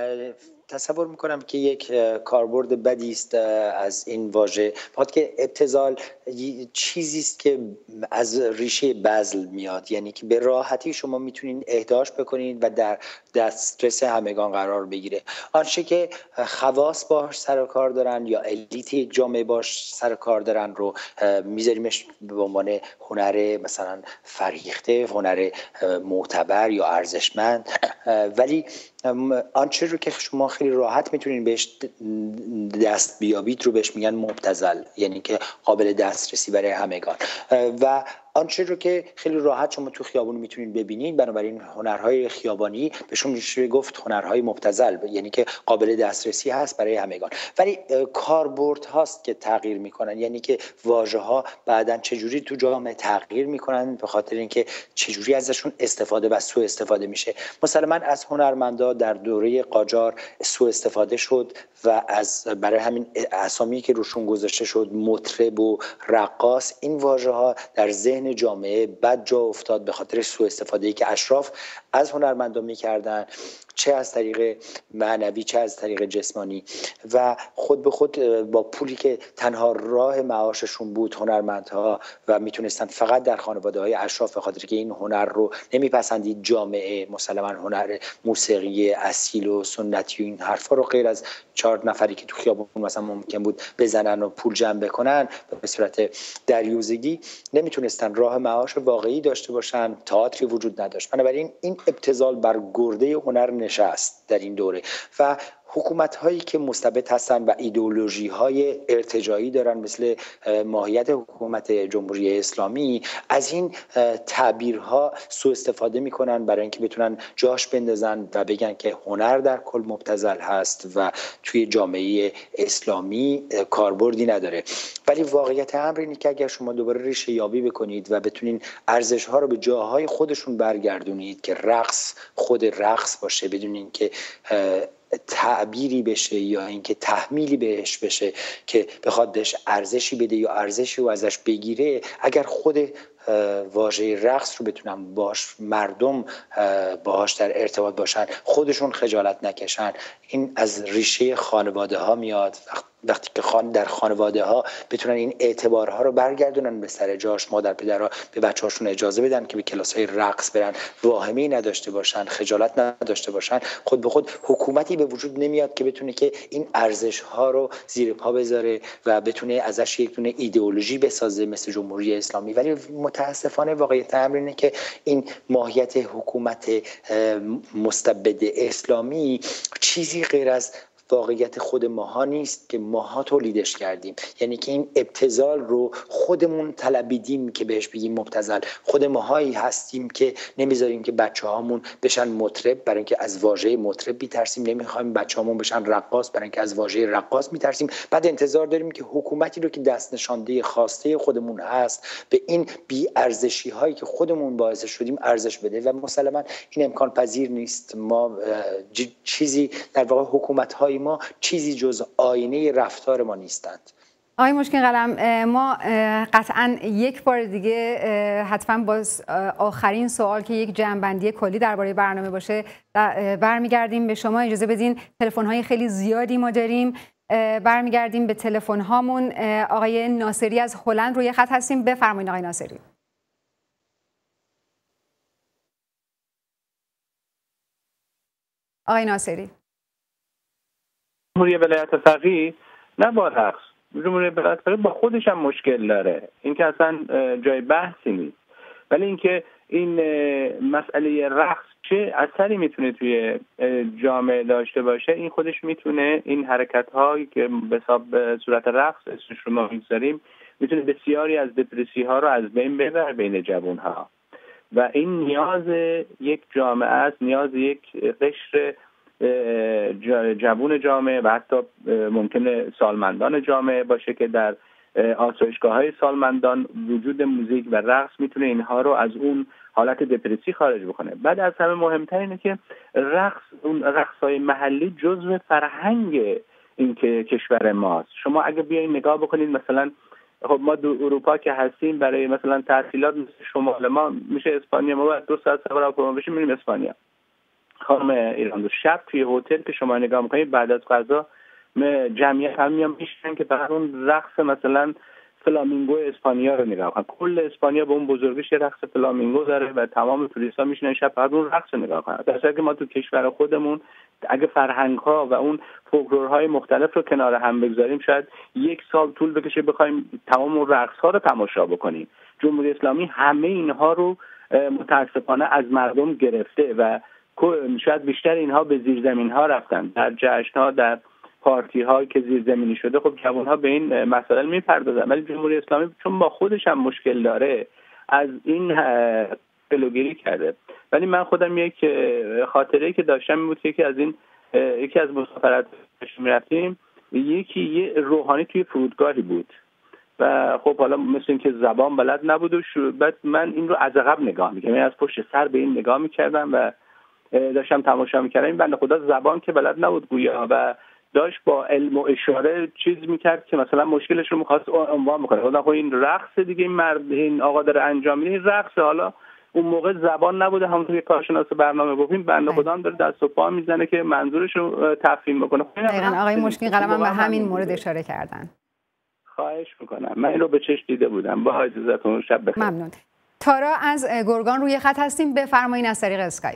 تصور میکنم که یک کاربرد بدی است از این واژه، فقط که ابتذال چیزی است که از ریشه بذل میاد، یعنی که به راحتی شما میتونید اهداش بکنید و در دسترس همگان قرار بگیره. آنچه که خواص باش سر و کار دارن یا الیت یک جامعه باش سر و کار دارن رو میذاریمش به عنوان هنر مثلا فریخته، هنر معتبر یا ارزشمند، ولی آنچه رو که شما خیلی راحت میتونین بهش دست بیابید رو بهش میگن مبتذل، یعنی که قابل دسترسی برای همگان. و آنچه رو که خیلی راحت شما تو خیابون میتونید ببینید، بنابراین هنرهای خیابانی بهشون میشه گفت هنرهای مبتذل، یعنی که قابل دسترسی هست برای همگان. ولی کاربرد هاست که تغییر میکنن، یعنی که واژه ها بعدن چجوری تو جامعه تغییر میکنن به خاطر اینکه چجوری ازشون استفاده و سوء استفاده میشه. مثلا من از هنرمندا در دوره قاجار سوء استفاده شد و از برای همین اسامی که روشون گذاشته شد مطرب و رقاص، این واژه ها در ذهن جامعه بد جا افتاد به خاطر سوء استفاده‌ای که اشراف از هنرمندان می‌کردن، چه از طریق معنوی چه از طریق جسمانی، و خود به خود با پولی که تنها راه معاششون بود هنرمندها و میتونستن فقط در خانواده‌های اشراف، به خاطر که این هنر رو نمیپسندید جامعه، مسلماً هنر موسیقی اصیل و سنتی و این حرفا رو غیر از چهار نفری که تو خیابون مثلا ممکن بود بزنن و پول جمع بکنن به صورت دریوزگی، نمیتونستن راه معاش واقعی داشته باشن، تئاتری وجود نداشت. بنابراین این ابتذال بر گرده هنر نشست در این دوره و حکومت هایی که مستبد هستن و ایدئولوژی های ارتجاعی دارن مثل ماهیت حکومت جمهوری اسلامی از این تعبیرها سوء استفاده میکنن برای اینکه بتونن جاش بندازن و بگن که هنر در کل مبتذل هست و توی جامعه اسلامی کاربردی نداره. ولی واقعیت امر اینه که اگر شما دوباره ریشه یابی بکنید و بتونین ارزش ها رو به جاهای خودشون برگردونید که رقص خود رقص باشه بدون اینکه تعبیری بشه یا اینکه تحمیلی بهش بشه که بخواد بهش ارزشی بده یا ارزشی رو ازش بگیره، اگر خود واژه رقص رو بتونن باش مردم باهاش در ارتباط باشن، خودشون خجالت نکشن، این از ریشه خانواده ها میاد. وقتی که خان در خانواده ها بتونن این اعتبارها رو برگردونن به سر جاش، مادر پدرها به بچه‌هاشون اجازه بدن که به کلاس‌های رقص برن، واهمه‌ای نداشته باشن، خجالت نداشته باشن، خود به خود حکومتی به وجود نمیاد که بتونه که این ارزش‌ها رو زیر پا بذاره و بتونه ازش یک دونه ایدئولوژی بسازه مثل جمهوری اسلامی. ولی متاسفانه واقعیت امر اینه که این ماهیت حکومت مستبد اسلامی چیزی غیر از واقعیت خود ماها نیست که ماها تولیدش کردیم. یعنی که این ابتذال رو خودمون طلبیدیم که بهش بگیم مبتذل. خود ماهایی هستیم که نمیذاریم که بچه‌هامون بشن مطرب برای اینکه از واژه مطرب بی‌ترسیم، نمیخوایم بچه‌هامون بشن رقاص برای اینکه از واژه رقاص می‌ترسیم. بعد انتظار داریم که حکومتی رو که دست نشانده خواسته خودمون هست به این بی‌ارزشی هایی که خودمون باعث شدیم ارزش بده و مسلماً این امکان پذیر نیست. ما چیزی در واقع حکومت‌های ما چیزی جز آینه رفتار ما نیستند. آقای مشکین قلم، ما قطعا یک بار دیگه حتما باز آخرین سوال که یک جمع‌بندی کلی درباره برنامه باشه برمیگردیم به شما. اجازه بدین، تلفن‌های خیلی زیادی ما داریم، برمیگردیم به تلفن‌هامون. آقای ناصری از هلند روی خط هستیم، بفرمایید آقای ناصری. آقای ناصری، جمهوری ولایت فقیه نه با رقص، جمهوری ولایت فقیه با خودش هم مشکل داره، این که اصلا جای بحثی نیست. ولی اینکه این مسئله رقص چه اثری میتونه توی جامعه داشته باشه، این خودش میتونه، این حرکت هایی که به صورت رقص اسمش رو ما میذاریم، میتونه بسیاری از دپرسی ها رو از بین ببره بین جوان ها و این نیاز یک جامعه است، نیاز یک قشر جوون جامعه و حتی ممکنه سالمندان جامعه باشه که در آسایشگاه‌های سالمندان وجود موزیک و رقص میتونه اینها رو از اون حالت دپرسی خارج بکنه. بعد از همه مهمتر اینه که رقص، اون رقص‌های محلی جزو فرهنگ این که کشور ماست. شما اگه بیاین نگاه بکنید، مثلا خب ما دو اروپا که هستیم، برای مثلا تحصیلات مثل شمال ما میشه اسپانیا، ما باید دو ساعت سفر هواپیما بشیم میریم اسپانیا. خانم ایران دو شب توی هتل که شما نگاه میکنید بعد از غذا جمعیت هم میان میشن که فقط اون رقص مثلا فلامینگو اسپانیا رو نگاه کنن. کل اسپانیا به اون بزرگیش رقص فلامینگو داره و تمام توریست‌ها میشنن شب فقط اون رقص رو نگاه کنن. در حالی که ما تو کشور خودمون اگه فرهنگ‌ها و اون فولکلورهای مختلف رو کنار هم بگذاریم شاید یک سال طول بکشه بخوایم تمام اون رقص‌ها رو تماشا بکنیم. جمهوری اسلامی همه اینها رو متاسفانه از مردم گرفته و شاید بیشتر اینها به زیرزمین‌ها رفتن، در جشن‌ها، در پارتی‌ها که زیرزمینی شده. خب جوان‌ها به این مسائل می‌پردازن، ولی جمهوری اسلامی چون با خودش هم مشکل داره از این جلوگیری کرده. ولی من خودم یک خاطره‌ای که داشتم این بود که یکی از این یکی از مسافرت می‌رفتیم، یکی یه روحانی توی فرودگاهی بود و خب حالا مثل این که زبان بلد نبود و بعد من این رو از عقب نگاه می‌کردم، یعنی از پشت سر به این نگاه می‌کردم و داشتم تماشا می‌کردم. این بنده خدا زبان که بلد نبود گویا و داشت با علم و اشاره چیز میکرد که مثلا مشکلش رو میخواست عنوان بکنه. خدا خب این رقص دیگه، این مرد این آقا داره انجام میده، این رقص. حالا اون موقع زبان نبوده، همونطور که کارشناس برنامه گفتیم بنده خدا هم داره دست و پا میزنه که منظورش رو تفهیم بکنه. دقیقاً آقای مشکین قلم به همین مورد اشاره کردن. خواهش میکنم، من این رو به چشم دیده بودم. با اجازهتون شب بخیر. ممنون. تارا از گرگان روی خط هستیم، بفرمایید از طریق اسکایپ.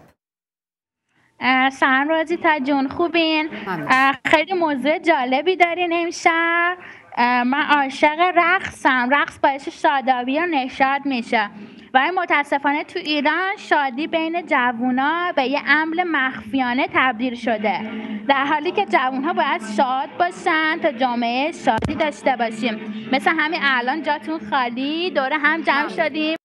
سلام رازیتا جون، خوبین؟ خیلی موضوع جالبی دارین امشب. من عاشق رقصم، رقص باعث شادابی و نشاط میشه ولی متاسفانه تو ایران شادی بین جوونا به یه امر مخفیانه تبدیل شده، در حالی که جوونها باید شاد باشن تا جامعه شادی داشته باشیم. مثل همین الان جاتون خالی، دوره هم جمع شدیم.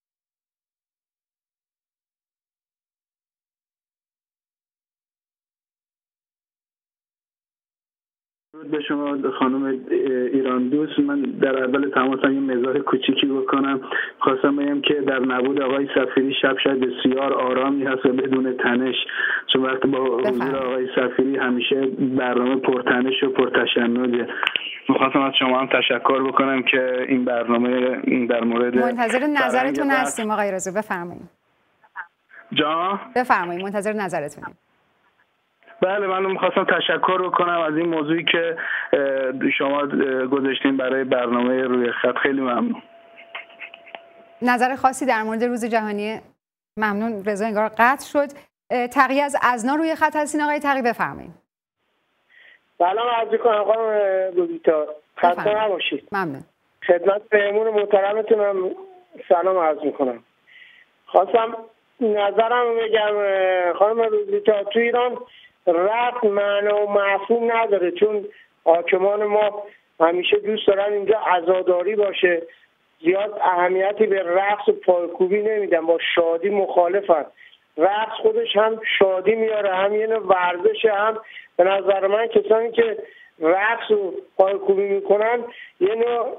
به شما خانم ایران دوست، من در اول تماسم یه مزاح کوچیکی بکنم. خواستم بگم که در نبود آقای سفیری شب شاید بسیار آرامی هست و بدون تنش، چون وقتی با حضور آقای سفیری همیشه برنامه پرتنش و پرتشنجه. می‌خواستم از شما هم تشکر بکنم که این برنامه در مورد منتظر نظرتون هستیم آقای رضا، بفرمایید. جا بفرمایید، منتظر نظرتونیم. بله، من میخواستم تشکر بکنم از این موضوعی که شما گذاشتین برای برنامه روی خط. خیلی ممنون. نظر خاصی در مورد روز جهانی؟ ممنون. رضا انگار قطع شد. تقی از ازنا روی خط هستین آقای تقی، بفرمایید. سلام عرض می‌کنم خانم روزیتا، خسته نباشید. ممنون. خدمت مهمون محترمتون هم سلام عرض می‌کنم. خواستم نظرم بگم خانم روزیتا، تو ایران رقص معنا و مفهوم نداره، چون حاکمان ما همیشه دوست دارن اینجا عزاداری باشه، زیاد اهمیتی به رقص و پایکوبی نمیدن، با شادی مخالفن. رقص خودش هم شادی میاره، هم یه نوع ورزش، هم به نظر من کسانی که رقص و پایکوبی میکنن یه نوع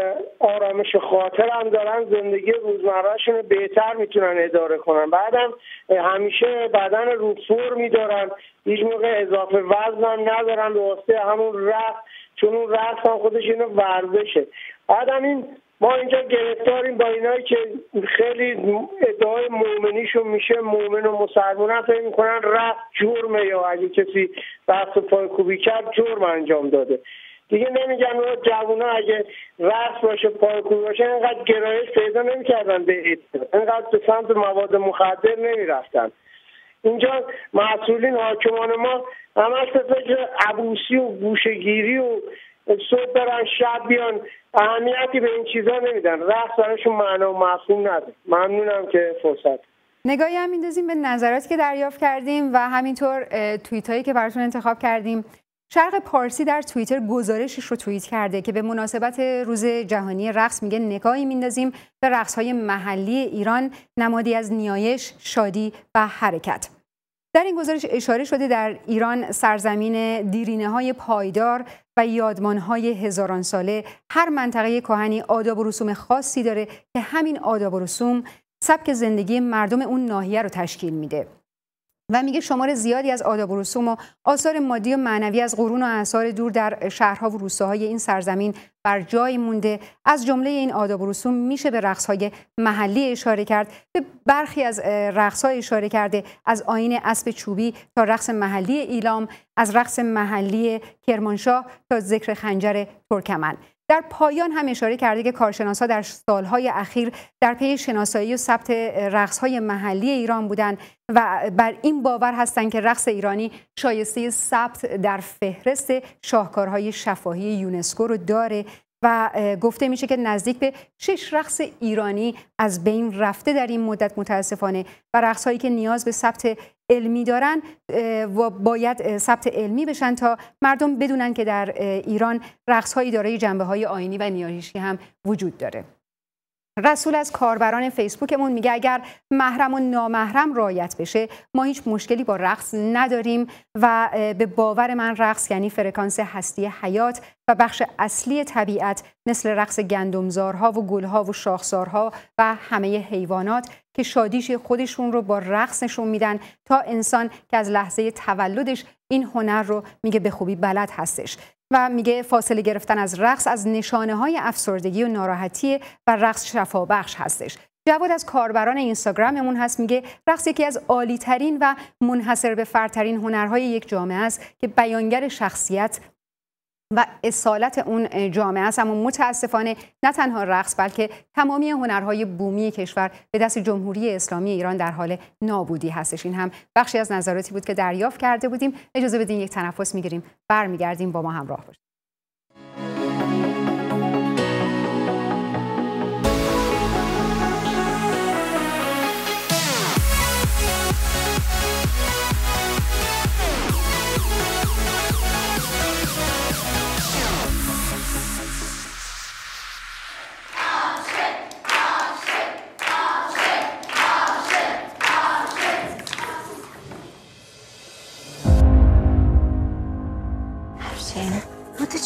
آرامش خاطر هم دارن، زندگی روزمرهشون رو بهتر میتونن اداره کنن. بعدم همیشه بدن رو فرمی دارن، هیچ موقع اضافه وزن هم ندارن به واسطه همون رقص، چون اون رقص هم خودش اینو ورزشه. بعدم این ما اینجا گرفتاریم با اینایی که خیلی ادعای مومنیشون میشه مومن و مسلمان، فکر میکنن رقص جرمه، یا اگه کسی رقص پایکوبی کرد جرم انجام داده. دیگه نمیگن اون جوونا اگه رقص باشه پایکوبی باشه اینقدر گرایش پیدا نمیکردن به اعتراض، اینقدر به سمت مواد مخدر نمیرفتن. اینجا مسئولین حاکمان ما همش به فکر عبوسی و گوشه‌گیری و صبح برن شب بیان، اهمیتی به این چیزا نمیدن. رقص براشون معنا و مفهوم نداره. ممنونم که فرصت. نگاهی هم میندازیم به نظراتی که دریافت کردیم و همینطور توییت هایی که براتون انتخاب کردیم. شرق پارسی در توییتر گزارشش رو توییت کرده که به مناسبت روز جهانی رقص میگه نگاهی میندازیم به رقص‌های محلی ایران، نمادی از نیایش، شادی و حرکت. در این گزارش اشاره شده در ایران سرزمین دیرینه‌های پایدار و یادمان‌های هزاران ساله، هر منطقه کهنی آداب و رسوم خاصی داره که همین آداب و رسوم سبک زندگی مردم اون ناحیه رو تشکیل میده. و میگه شمار زیادی از آداب و رسوم و آثار مادی و معنوی از قرون و اعصار دور در شهرها و روستاهای این سرزمین بر جای مونده. از جمله این آداب و رسوم میشه به رقص‌های محلی اشاره کرد، به برخی از رقص‌ها اشاره کرده، از آیین اسب چوبی تا رقص محلی ایلام، از رقص محلی کرمانشاه تا ذکر خنجر ترکمن. در پایان هم اشاره کرده که کارشناسا در سالهای اخیر در پی شناسایی و ثبت رقص‌های محلی ایران بودند و بر این باور هستند که رقص ایرانی شایسته ثبت در فهرست شاهکارهای شفاهی یونسکو رو داره و گفته میشه که نزدیک به شش رقص ایرانی از بین رفته در این مدت متاسفانه و رقص‌هایی که نیاز به ثبت علمی دارن و باید ثبت علمی بشن تا مردم بدونن که در ایران رقص‌هایی دارای جنبه‌های آیینی و نیایشی هم وجود داره. رسول از کاربران فیسبوکمون میگه اگر محرم و نامحرم رعایت بشه ما هیچ مشکلی با رقص نداریم و به باور من رقص یعنی فرکانس هستی حیات و بخش اصلی طبیعت مثل رقص گندمزارها و گلها و شاخسارها و همه حیوانات که شادیش خودشون رو با رقص نشون میدن تا انسان که از لحظه تولدش این هنر رو میگه به خوبی بلد هستش. و میگه فاصله گرفتن از رقص از نشانه های افسردگی و ناراحتی و رقص شفابخش هستش. جواد از کاربران اینستاگراممون هست، میگه رقص یکی از عالی ترین و منحصر به فردترین هنرهای یک جامعه است که بیانگر شخصیت و اصالت اون جامعه است. اما متاسفانه نه تنها رقص بلکه تمامی هنرهای بومی کشور به دست جمهوری اسلامی ایران در حال نابودی هستش. این هم بخشی از نظراتی بود که دریافت کرده بودیم. اجازه بدین یک تنفس میگیریم، برمیگردیم، با ما همراه باشید.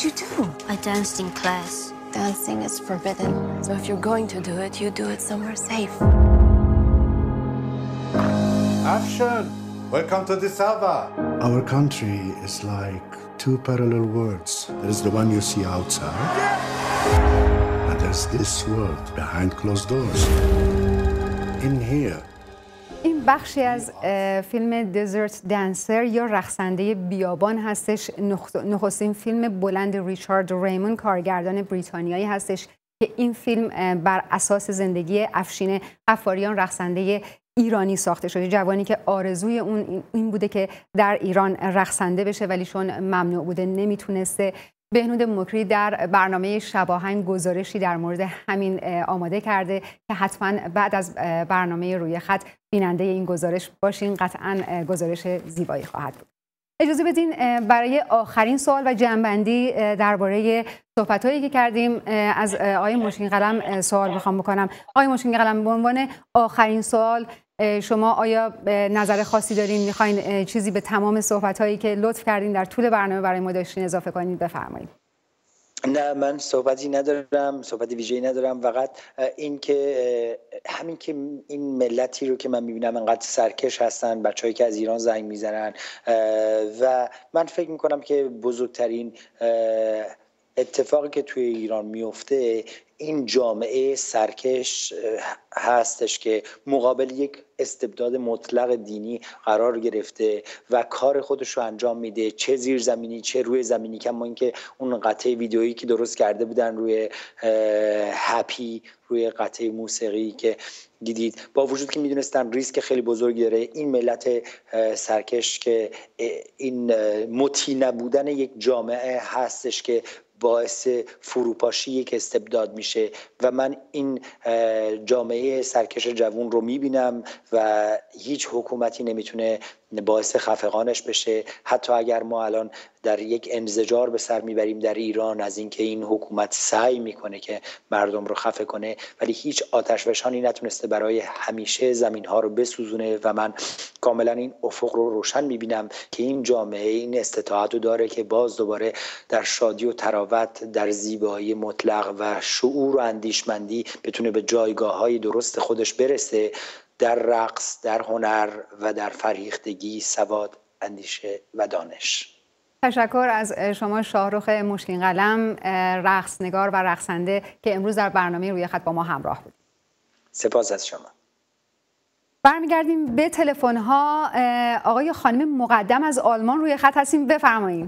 you do? I danced in class. Dancing is forbidden. So if you're going to do it, you do it somewhere safe. Action! Welcome to the Sava. Our country is like two parallel worlds. There is the one you see outside, yeah! And there's this world behind closed doors. In here. این بخشی از فیلم دزرت دنسر یا رقصنده بیابان هستش. نخستین فیلم بلند ریچارد ریمون، کارگردان بریتانیایی هستش که این فیلم بر اساس زندگی افشین غفاریان، رقصنده ایرانی ساخته شده. جوانی که آرزوی اون این بوده که در ایران رقصنده بشه ولی چون ممنوع بوده نمیتونسته. بهنود مکری در برنامه شباهنگ گزارشی در مورد همین آماده کرده که حتما بعد از برنامه روی خط بیننده این گزارش باشین. قطعا گزارش زیبایی خواهد بود. اجازه بدین برای آخرین سوال و جنبندی درباره صحبت‌هایی که کردیم از آقای مشکین قلم سوال میخوام بکنم. آقای مشکین قلم، به عنوان آخرین سوال شما آیا نظر خاصی دارین؟ میخواین چیزی به تمام صحبت‌هایی که لطف کردین در طول برنامه برای ما داشتین اضافه کنید؟ بفرمایید. نه، من صحبتی ندارم، صحبتی ویژه‌ای ندارم. فقط این که همین که این ملتی رو که من میبینم انقدر سرکش هستن، بچه‌هایی که از ایران زنگ میزنن و من فکر میکنم که بزرگترین اتفاقی که توی ایران میفته این جامعه سرکش هستش که مقابل یک استبداد مطلق دینی قرار گرفته و کار خودش رو انجام میده، چه زیر زمینی چه روی زمینی. کما اینکه اون قطعه ویدئویی که درست کرده بودن روی هپی، روی قطعه موسیقی که دیدید، با وجود که میدونستن ریسک خیلی بزرگی داره، این ملت سرکش که این مطیع نبودن یک جامعه هستش که باعث فروپاشی یک استبداد میشه و من این جامعه سرکش جوون رو میبینم و هیچ حکومتی نمیتونه باعث خفقانش بشه. حتی اگر ما الان در یک انزجار به سر میبریم در ایران از اینکه این حکومت سعی میکنه که مردم رو خفه کنه، ولی هیچ آتشفشانی نتونسته برای همیشه زمین ها رو بسوزونه و من کاملا این افق رو روشن میبینم که این جامعه این استطاعت رو داره که باز دوباره در شادی و تراوت، در زیبایی مطلق و شعور و اندیشمندی بتونه به جایگاه های درست خودش برسه، در رقص، در هنر و در فرهیختگی، سواد، اندیشه و دانش. تشکر از شما شاهرخ مشکین قلم، رقصنگار و رقصنده که امروز در برنامه روی خط با ما همراه بود. سپاس از شما. برمیگردیم به تلفن ها. آقای خانم مقدم از آلمان روی خط هستیم، بفرمایید.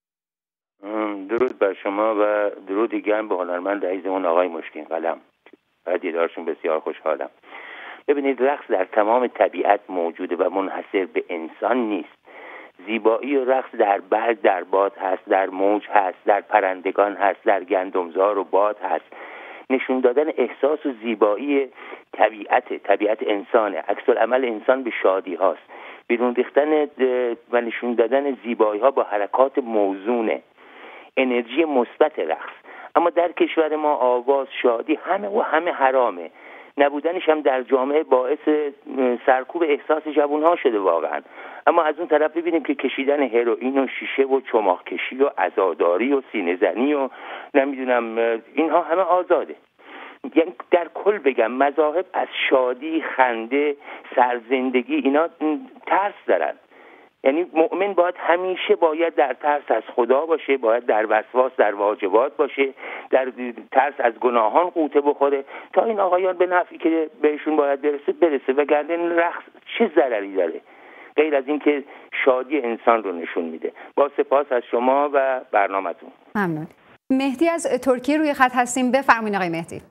درود بر شما و درود گرم به هنرمند عزیزمون آقای مشکین قلم. بعد دیدارشون بسیار خوشحالم. ببینید، رقص در تمام طبیعت موجوده و منحصر به انسان نیست. زیبایی و رقص در برگ در باد هست، در موج هست، در پرندگان هست، در گندمزار و باد هست. نشون دادن احساس و زیبایی طبیعت طبیعت انسانه. عکس العمل انسان به شادی هاست. بیرون ریختن و نشون دادن زیبایی ها با حرکات موزونه، انرژی مثبت رقص. اما در کشور ما آواز، شادی همه و همه حرامه. نبودنش هم در جامعه باعث سرکوب احساس جوان‌ها شده واقعا. اما از اون طرف ببینیم که کشیدن هروئین و شیشه و چماق کشی و عزاداری و سینه زنی و نمیدونم اینها همه آزاده. یعنی در کل بگم مذاهب از شادی، خنده، سرزندگی اینا ترس دارن. یعنی مؤمن باید همیشه باید در ترس از خدا باشه، باید در وسواس در واجبات باشه، در ترس از گناهان قوطه بخوره تا این آقایان به نفعی که بهشون باید برسه برسه. وگرنه این رقص چه ضرری داره غیر از اینکه شادی انسان رو نشون میده. با سپاس از شما و برنامه‌تون. ممنون. مهدی از ترکیه روی خط هستیم، بفرمایید آقای مهدی.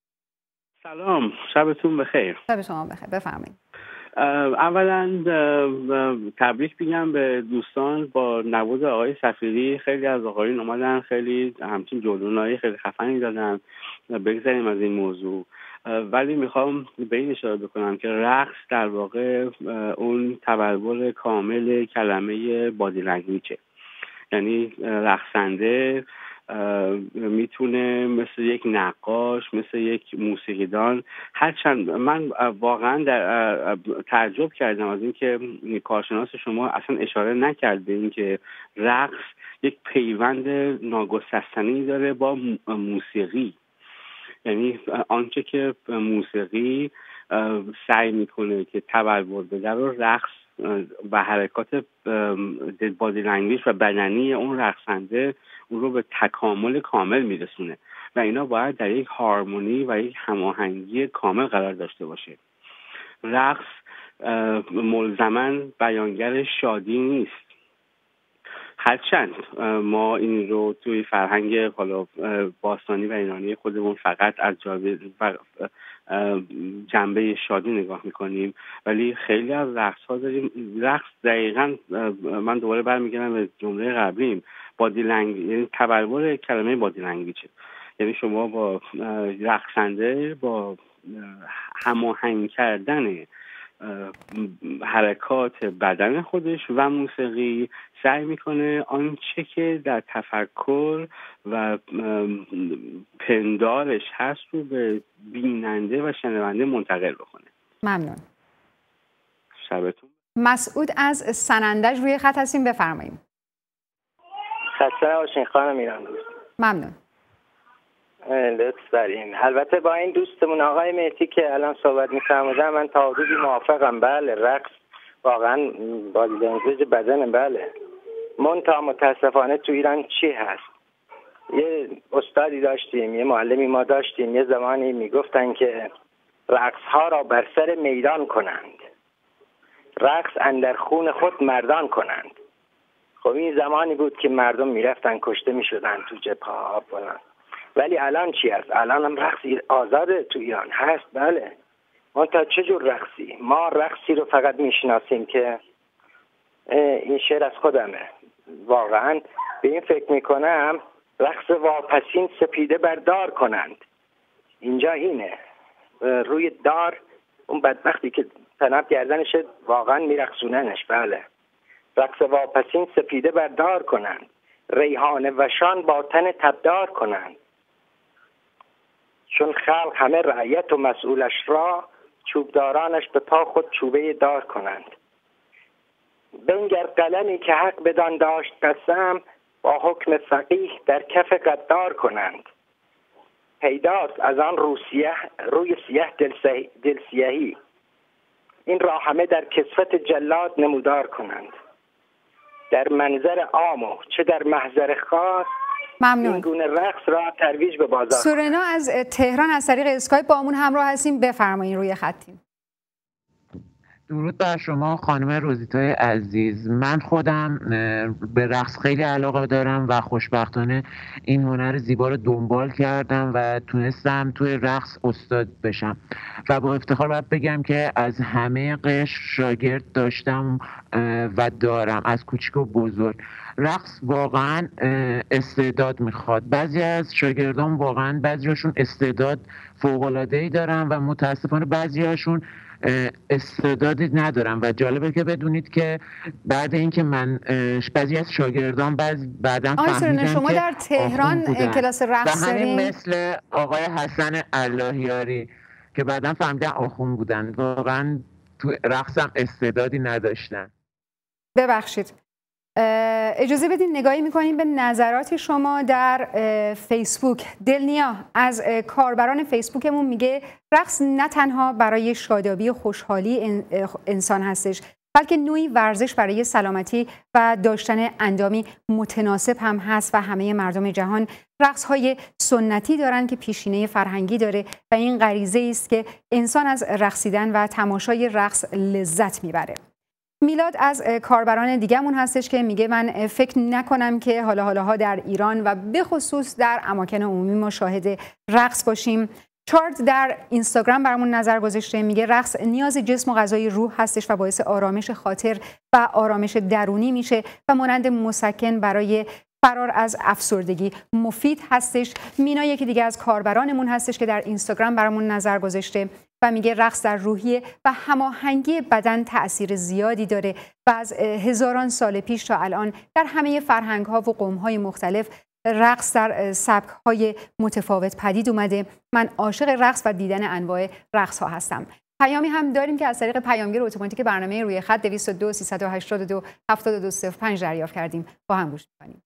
سلام، شبتون بخیر. شب شما بخیر، بفرمایید. اولا تبریک میگم به دوستان با نبود آقای سفیری. خیلی از آقایون اومدن خیلی همچین جلونایی خیلی خفنی دادن. بگذاریم از این موضوع، ولی میخوام به این اشاره بکنم که رقص در واقع اون تبلور کامل کلمه بادی لنگویجه. یعنی رقصنده میتونه مثل یک نقاش، مثل یک موسیقیدان. هرچند من واقعا در تعجب کردم از اینکه کارشناس شما اصلا اشاره نکرده اینکه رقص یک پیوند ناگسستنی داره با موسیقی. یعنی آنچه که موسیقی سعی میکنه که تبلور بده رو رقص و حرکات بادی لنگویج و بدنی اون رقصنده اون رو به تکامل کامل میرسونه و اینا باید در یک هارمونی و یک هماهنگی کامل قرار داشته باشه. رقص ملزماً بیانگر شادی نیست، هرچند ما این رو توی فرهنگ حالا باستانی و ایرانی خودمون فقط از جنبه شادی نگاه میکنیم، ولی خیلی از رقص ها داریم. رقص دقیقاً، من دوباره برمیگردم به جمله قبلیم، بادی لنگویج، یعنی تبلور کلمه بادی لنگویجه. یعنی شما با رقصنده با هماهنگ کردن حرکات بدن خودش و موسیقی سعی میکنه آنچه که در تفکر و پندارش هست رو به بیننده و شنونده منتقل بکنه. ممنون. شبتون مسعود از سنندج روی خط هستیم، بفرمایید. خسته نباشین خانم ایران دوست. ممنون. لطف دارین. البته با این دوستمون آقای مهدی که الان صحبت می‌فرمودن من تا حدودی موافقم. بله، رقص واقعا بادی لنگویج بدن، بله. منتها متاسفانه تو ایران چی هست؟ یه استادی داشتیم، یه معلمی ما داشتیم، یه زمانی میگفتن که رقص ها را بر سر میدان کنند، رقص اندر خون خود مردان کنند. خب این زمانی بود که مردم میرفتن کشته میشدن تو جبهه ها فلان. ولی الان چی هست؟ الان هم رقصی آزاده تو ایران هست، بله. منتها چه جور رقصی؟ ما رقصی رو فقط میشناسیم که این شعر از خودمه، واقعا به این فکر میکنم رقص واپسین سپیده بردار کنند. اینجا اینه، روی دار اون بدبختی که تنب گردنشه واقعا میرقصوننش. بله، رقص واپسین سپیده بردار کنند، ریحانه وشان با تن تبدار کنند. چون خلق همه رعیت و مسئولش را، چوبدارانش به پا خود چوبه دار کنند. بنگر قلمی که حق بدان داشت قسم، با حکم فقیه در کف قدار کنند. پیداست از آن رو سیه روی سیه دل سیهی، این را همه در کسوت جلاد نمودار کنند. در منظر عام و چه در محضر خاص، ممنون. این گونه رقص را ترویج به بازار. سورنا از تهران از طریق اسکایپ با همون همراه هستیم، بفرمایید، روی خطیم. درود بر شما خانم روزیتای عزیز. من خودم به رقص خیلی علاقه دارم و خوشبختانه این هنر زیبا رو دنبال کردم و تونستم توی رقص استاد بشم و با افتخار باید بگم که از همه قشر شاگرد داشتم و دارم، از کوچیک و بزرگ. رقص واقعا استعداد میخواد. بعضی از شاگردان واقعا بعضیاشون استعداد فوق‌العاده‌ای دارن و متاسفانه بعضیاشون استعدادی ندارم و جالبه که بدونید که بعد اینکه من بعضی از شاگردان بعد بعداً فهمیدن شما که در تهران کلاس رقص دارین و همین مثل آقای حسن اللهیاری که بعداً فهمیدن آخون بودن، واقعاً تو رقصم استعدادی نداشتن. ببخشید، اجازه بدین نگاهی میکنیم به نظرات شما در فیسبوک. دلنیا از کاربران فیسبوکمون میگه رقص نه تنها برای شادابی و خوشحالی انسان هستش، بلکه نوعی ورزش برای سلامتی و داشتن اندامی متناسب هم هست و همه مردم جهان رقص‌های سنتی دارن که پیشینه فرهنگی داره و این غریزه است که انسان از رقصیدن و تماشای رقص لذت میبره. میلاد از کاربران دیگه‌مون هستش که میگه من فکر نکنم که حالا حالاها در ایران و به خصوص در اماکن عمومی ما شاهد رقص باشیم. چارت در اینستاگرام برامون نظر گذاشته، میگه رقص نیاز جسم و غذای روح هستش و باعث آرامش خاطر و آرامش درونی میشه و مانند مسکن برای فرار از افسردگی مفید هستش. مینا یکی دیگه از کاربرانمون هستش که در اینستاگرام برامون نظر گذاشته و میگه رقص در روحیه و هماهنگی بدن تأثیر زیادی داره و از هزاران سال پیش تا الان در همه فرهنگ‌ها و قوم‌های مختلف رقص در سبک‌های متفاوت پدید اومده. من عاشق رقص و دیدن انواع رقص‌ها هستم. پیامی هم داریم که از طریق پیامگیر اتوماتیک برنامه روی خط دویست و دو سیصد و هشتاد و دو هفتاد و دو صفر پنج دریافت کردیم. با هم گوش می‌کنیم.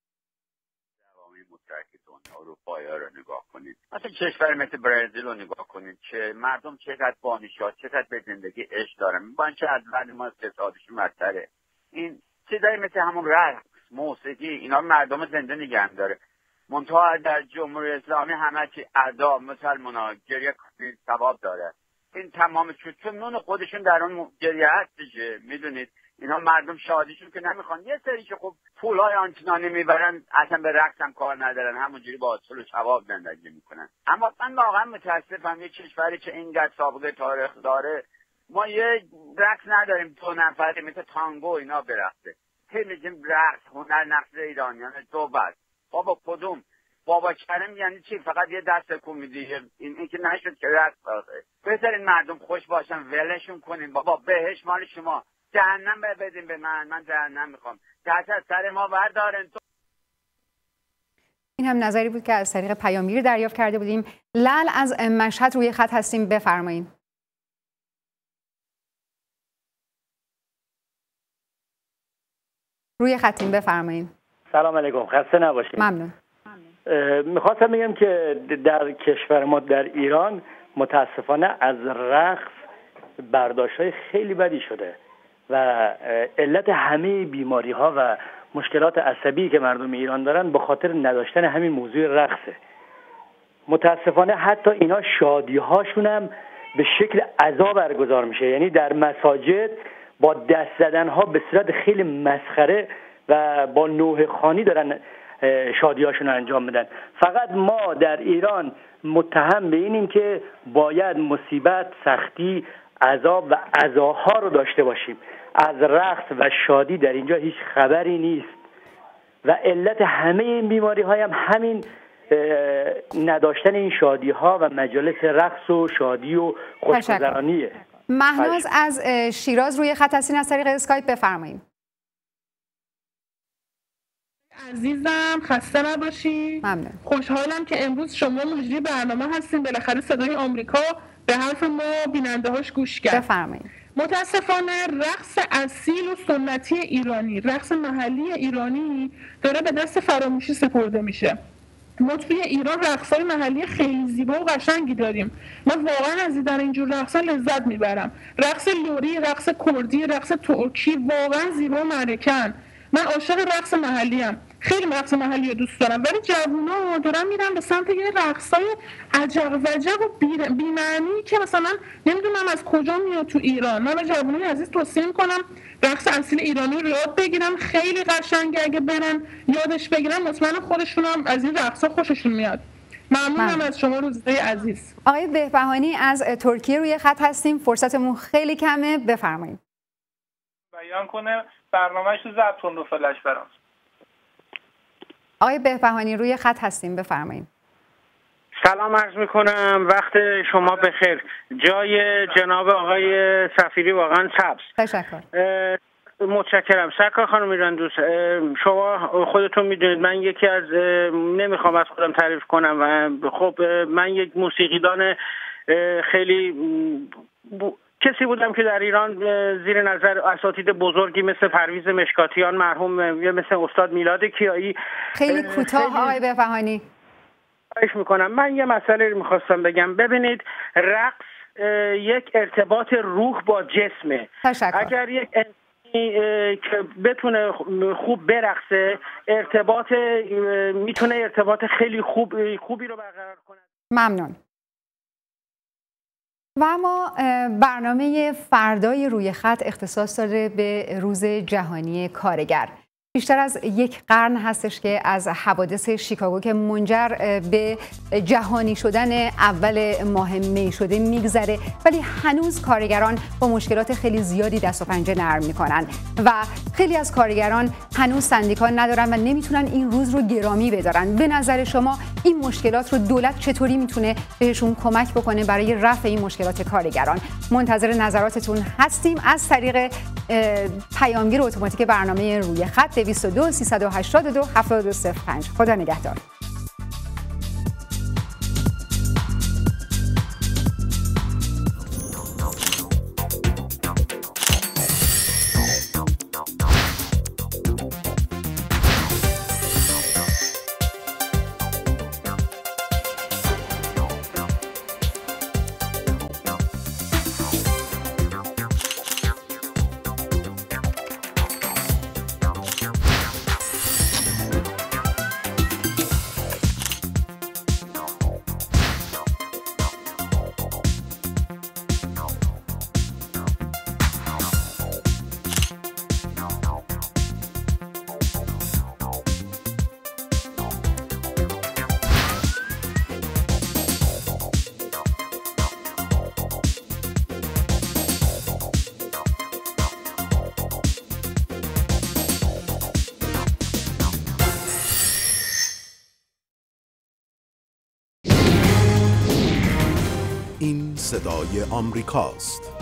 اروپایی رو نگاه کنید، مثلا کشور مثل برزیل رو نگاه کنید که مردم چقدر بانشات، چقدر به زندگی عشق دارن، با اینکه از بعد ما اقتصادشون بدتره. این چیزایی مثل همون رقص، موسیقی، اینا مردم زنده نگه داره. منتها در جمهوری اسلامی همه چی ادا مسلمانا گریه کنید ثواب داره. این تمام چون چون نون خودشون در اون گریه هست دیگه، میدونید اینا مردم شادیشون که نمیخوان. یه سری که خب پولای آنچنانی میبرن اصلا به رقص هم کار ندارن، همونجوری با اصول و ثواب زندگی میکنن. اما من واقعا متاسفم یه کشوری که اینقدر سابقه تاریخ داره ما یه رقص نداریم دو نفری مثل تانگو اینا برقصه. هی میگیم رقص هنر نقش ایرانیان دو بس. بابا کدوم؟ بابا کرم یعنی چی؟ فقط یه دست تکون میدی، این این که نشد که رقص باشه. بذارین مردم خوش باشن، ولشون کنین. بابا بهش مال شما، جهنم بدین به من، من جهنم میخوام، دست از سر ما بردارن. این هم نظری بود که از طریق پیامگیر دریافت کرده بودیم. لال از مشهد روی خط هستیم، بفرمایید. روی خطیم، بفرمایید. سلام علیکم، خسته نباشید. ممنون. میخواستم بگم که در کشور ما در ایران متاسفانه از رقص برداشت‌های خیلی بدی شده و علت همه بیماری ها و مشکلات عصبی که مردم ایران دارن به خاطر نداشتن همین موضوع رقصه. متاسفانه حتی اینا شادی هاشون هم به شکل عزا برگزار میشه، یعنی در مساجد با دست زدن ها به صورت خیلی مسخره و با نوحه خوانی دارن شادی هاشون رو انجام میدن. فقط ما در ایران متهم به اینیم که باید مصیبت، سختی، عذاب و عزاها رو داشته باشیم. از رقص و شادی در اینجا هیچ خبری نیست و علت همه این بیماری های هم همین نداشتن این شادی ها و مجالس رقص و شادی و خوشگذرانیه. مهناز از شیراز روی خط هستین، از طریق اسکایپ بفرمایید. عزیزم خسته نباشی. ممنون. خوشحالم که امروز شما مجری برنامه هستین، بالاخره صدای آمریکا به حرف ما بیننده هاش گوش کرد. بفرمایید. متاسفانه رقص اصیل و سنتی ایرانی، رقص محلی ایرانی داره به دست فراموشی سپرده میشه. ما توی ایران رقصای محلی خیلی زیبا و قشنگی داریم. من واقعا از دیدن اینجور رقصا لذت میبرم. رقص لوری، رقص کردی، رقص ترکی واقعا زیبا و معرکن. من عاشق رقص محلی ام. خیلی رقص محلی رو دوست دارم، ولی جوونا دارن میرن به سمت یه رقصای عجب وجب و بی‌معنی که مثلا نمیدونم از کجا میاد تو ایران. من به جوونای عزیز توصیه میکنم رقص اصیل ایرانی رو یاد بگیرن، خیلی قشنگه. اگه برن یادش بگیرن مطمئن خودشون هم از این رقصا خوششون میاد. ممنونم من. از شما روزهای عزیز. آقای بهبهانی از ترکیه روی خط هستیم، فرصتمون خیلی کمه، بفرمایید. بیان کنه برنامه‌اش رو ضبط کن رو فلش برام. آقای بهبهانی روی خط هستیم، بفرمایید. سلام عرض میکنم، وقت شما بخیر. جای جناب آقای سفیری واقعا سبز. تشکر. متشکرم. سرکار خانم ایران دوست، شما خودتون میدونید من یکی از نمیخوام از خودم تعریف کنم و خب من یک موسیقیدان خیلی ب... کسی بودم که در ایران زیر نظر اساتید بزرگی مثل پرویز مشکاتیان مرحوم یا مثل استاد میلاد کیایی. خیلی کوتاه آقای بهبهانی. خواهش میکنم. من یه مسئله رو میخواستم بگم. ببینید رقص یک ارتباط روح با جسمه. تشکر. اگر یک که بتونه خوب برقصه ارتباط میتونه ارتباط خیلی خوب خوبی رو برقرار کنه. ممنون. و اما برنامه فردای روی خط اختصاص داره به روز جهانی کارگر. بیشتر از یک قرن هستش که از حوادث شیکاگو که منجر به جهانی شدن اول ماه می شده میگذره، ولی هنوز کارگران با مشکلات خیلی زیادی دست و پنجه نرم میکنن و خیلی از کارگران هنوز سندیکا ندارن و نمیتونن این روز رو گرامی بدارن. به نظر شما این مشکلات رو دولت چطوری میتونه بهشون کمک بکنه برای رفع این مشکلات کارگران؟ منتظر نظراتتون هستیم از طریق پیامگیر اتوماتیک برنامه روی خط دویست و دو سیصد و هشتاد و دو هفتاد و دو صفر پنج. خدا نگهدار. این صدای آمریکاست.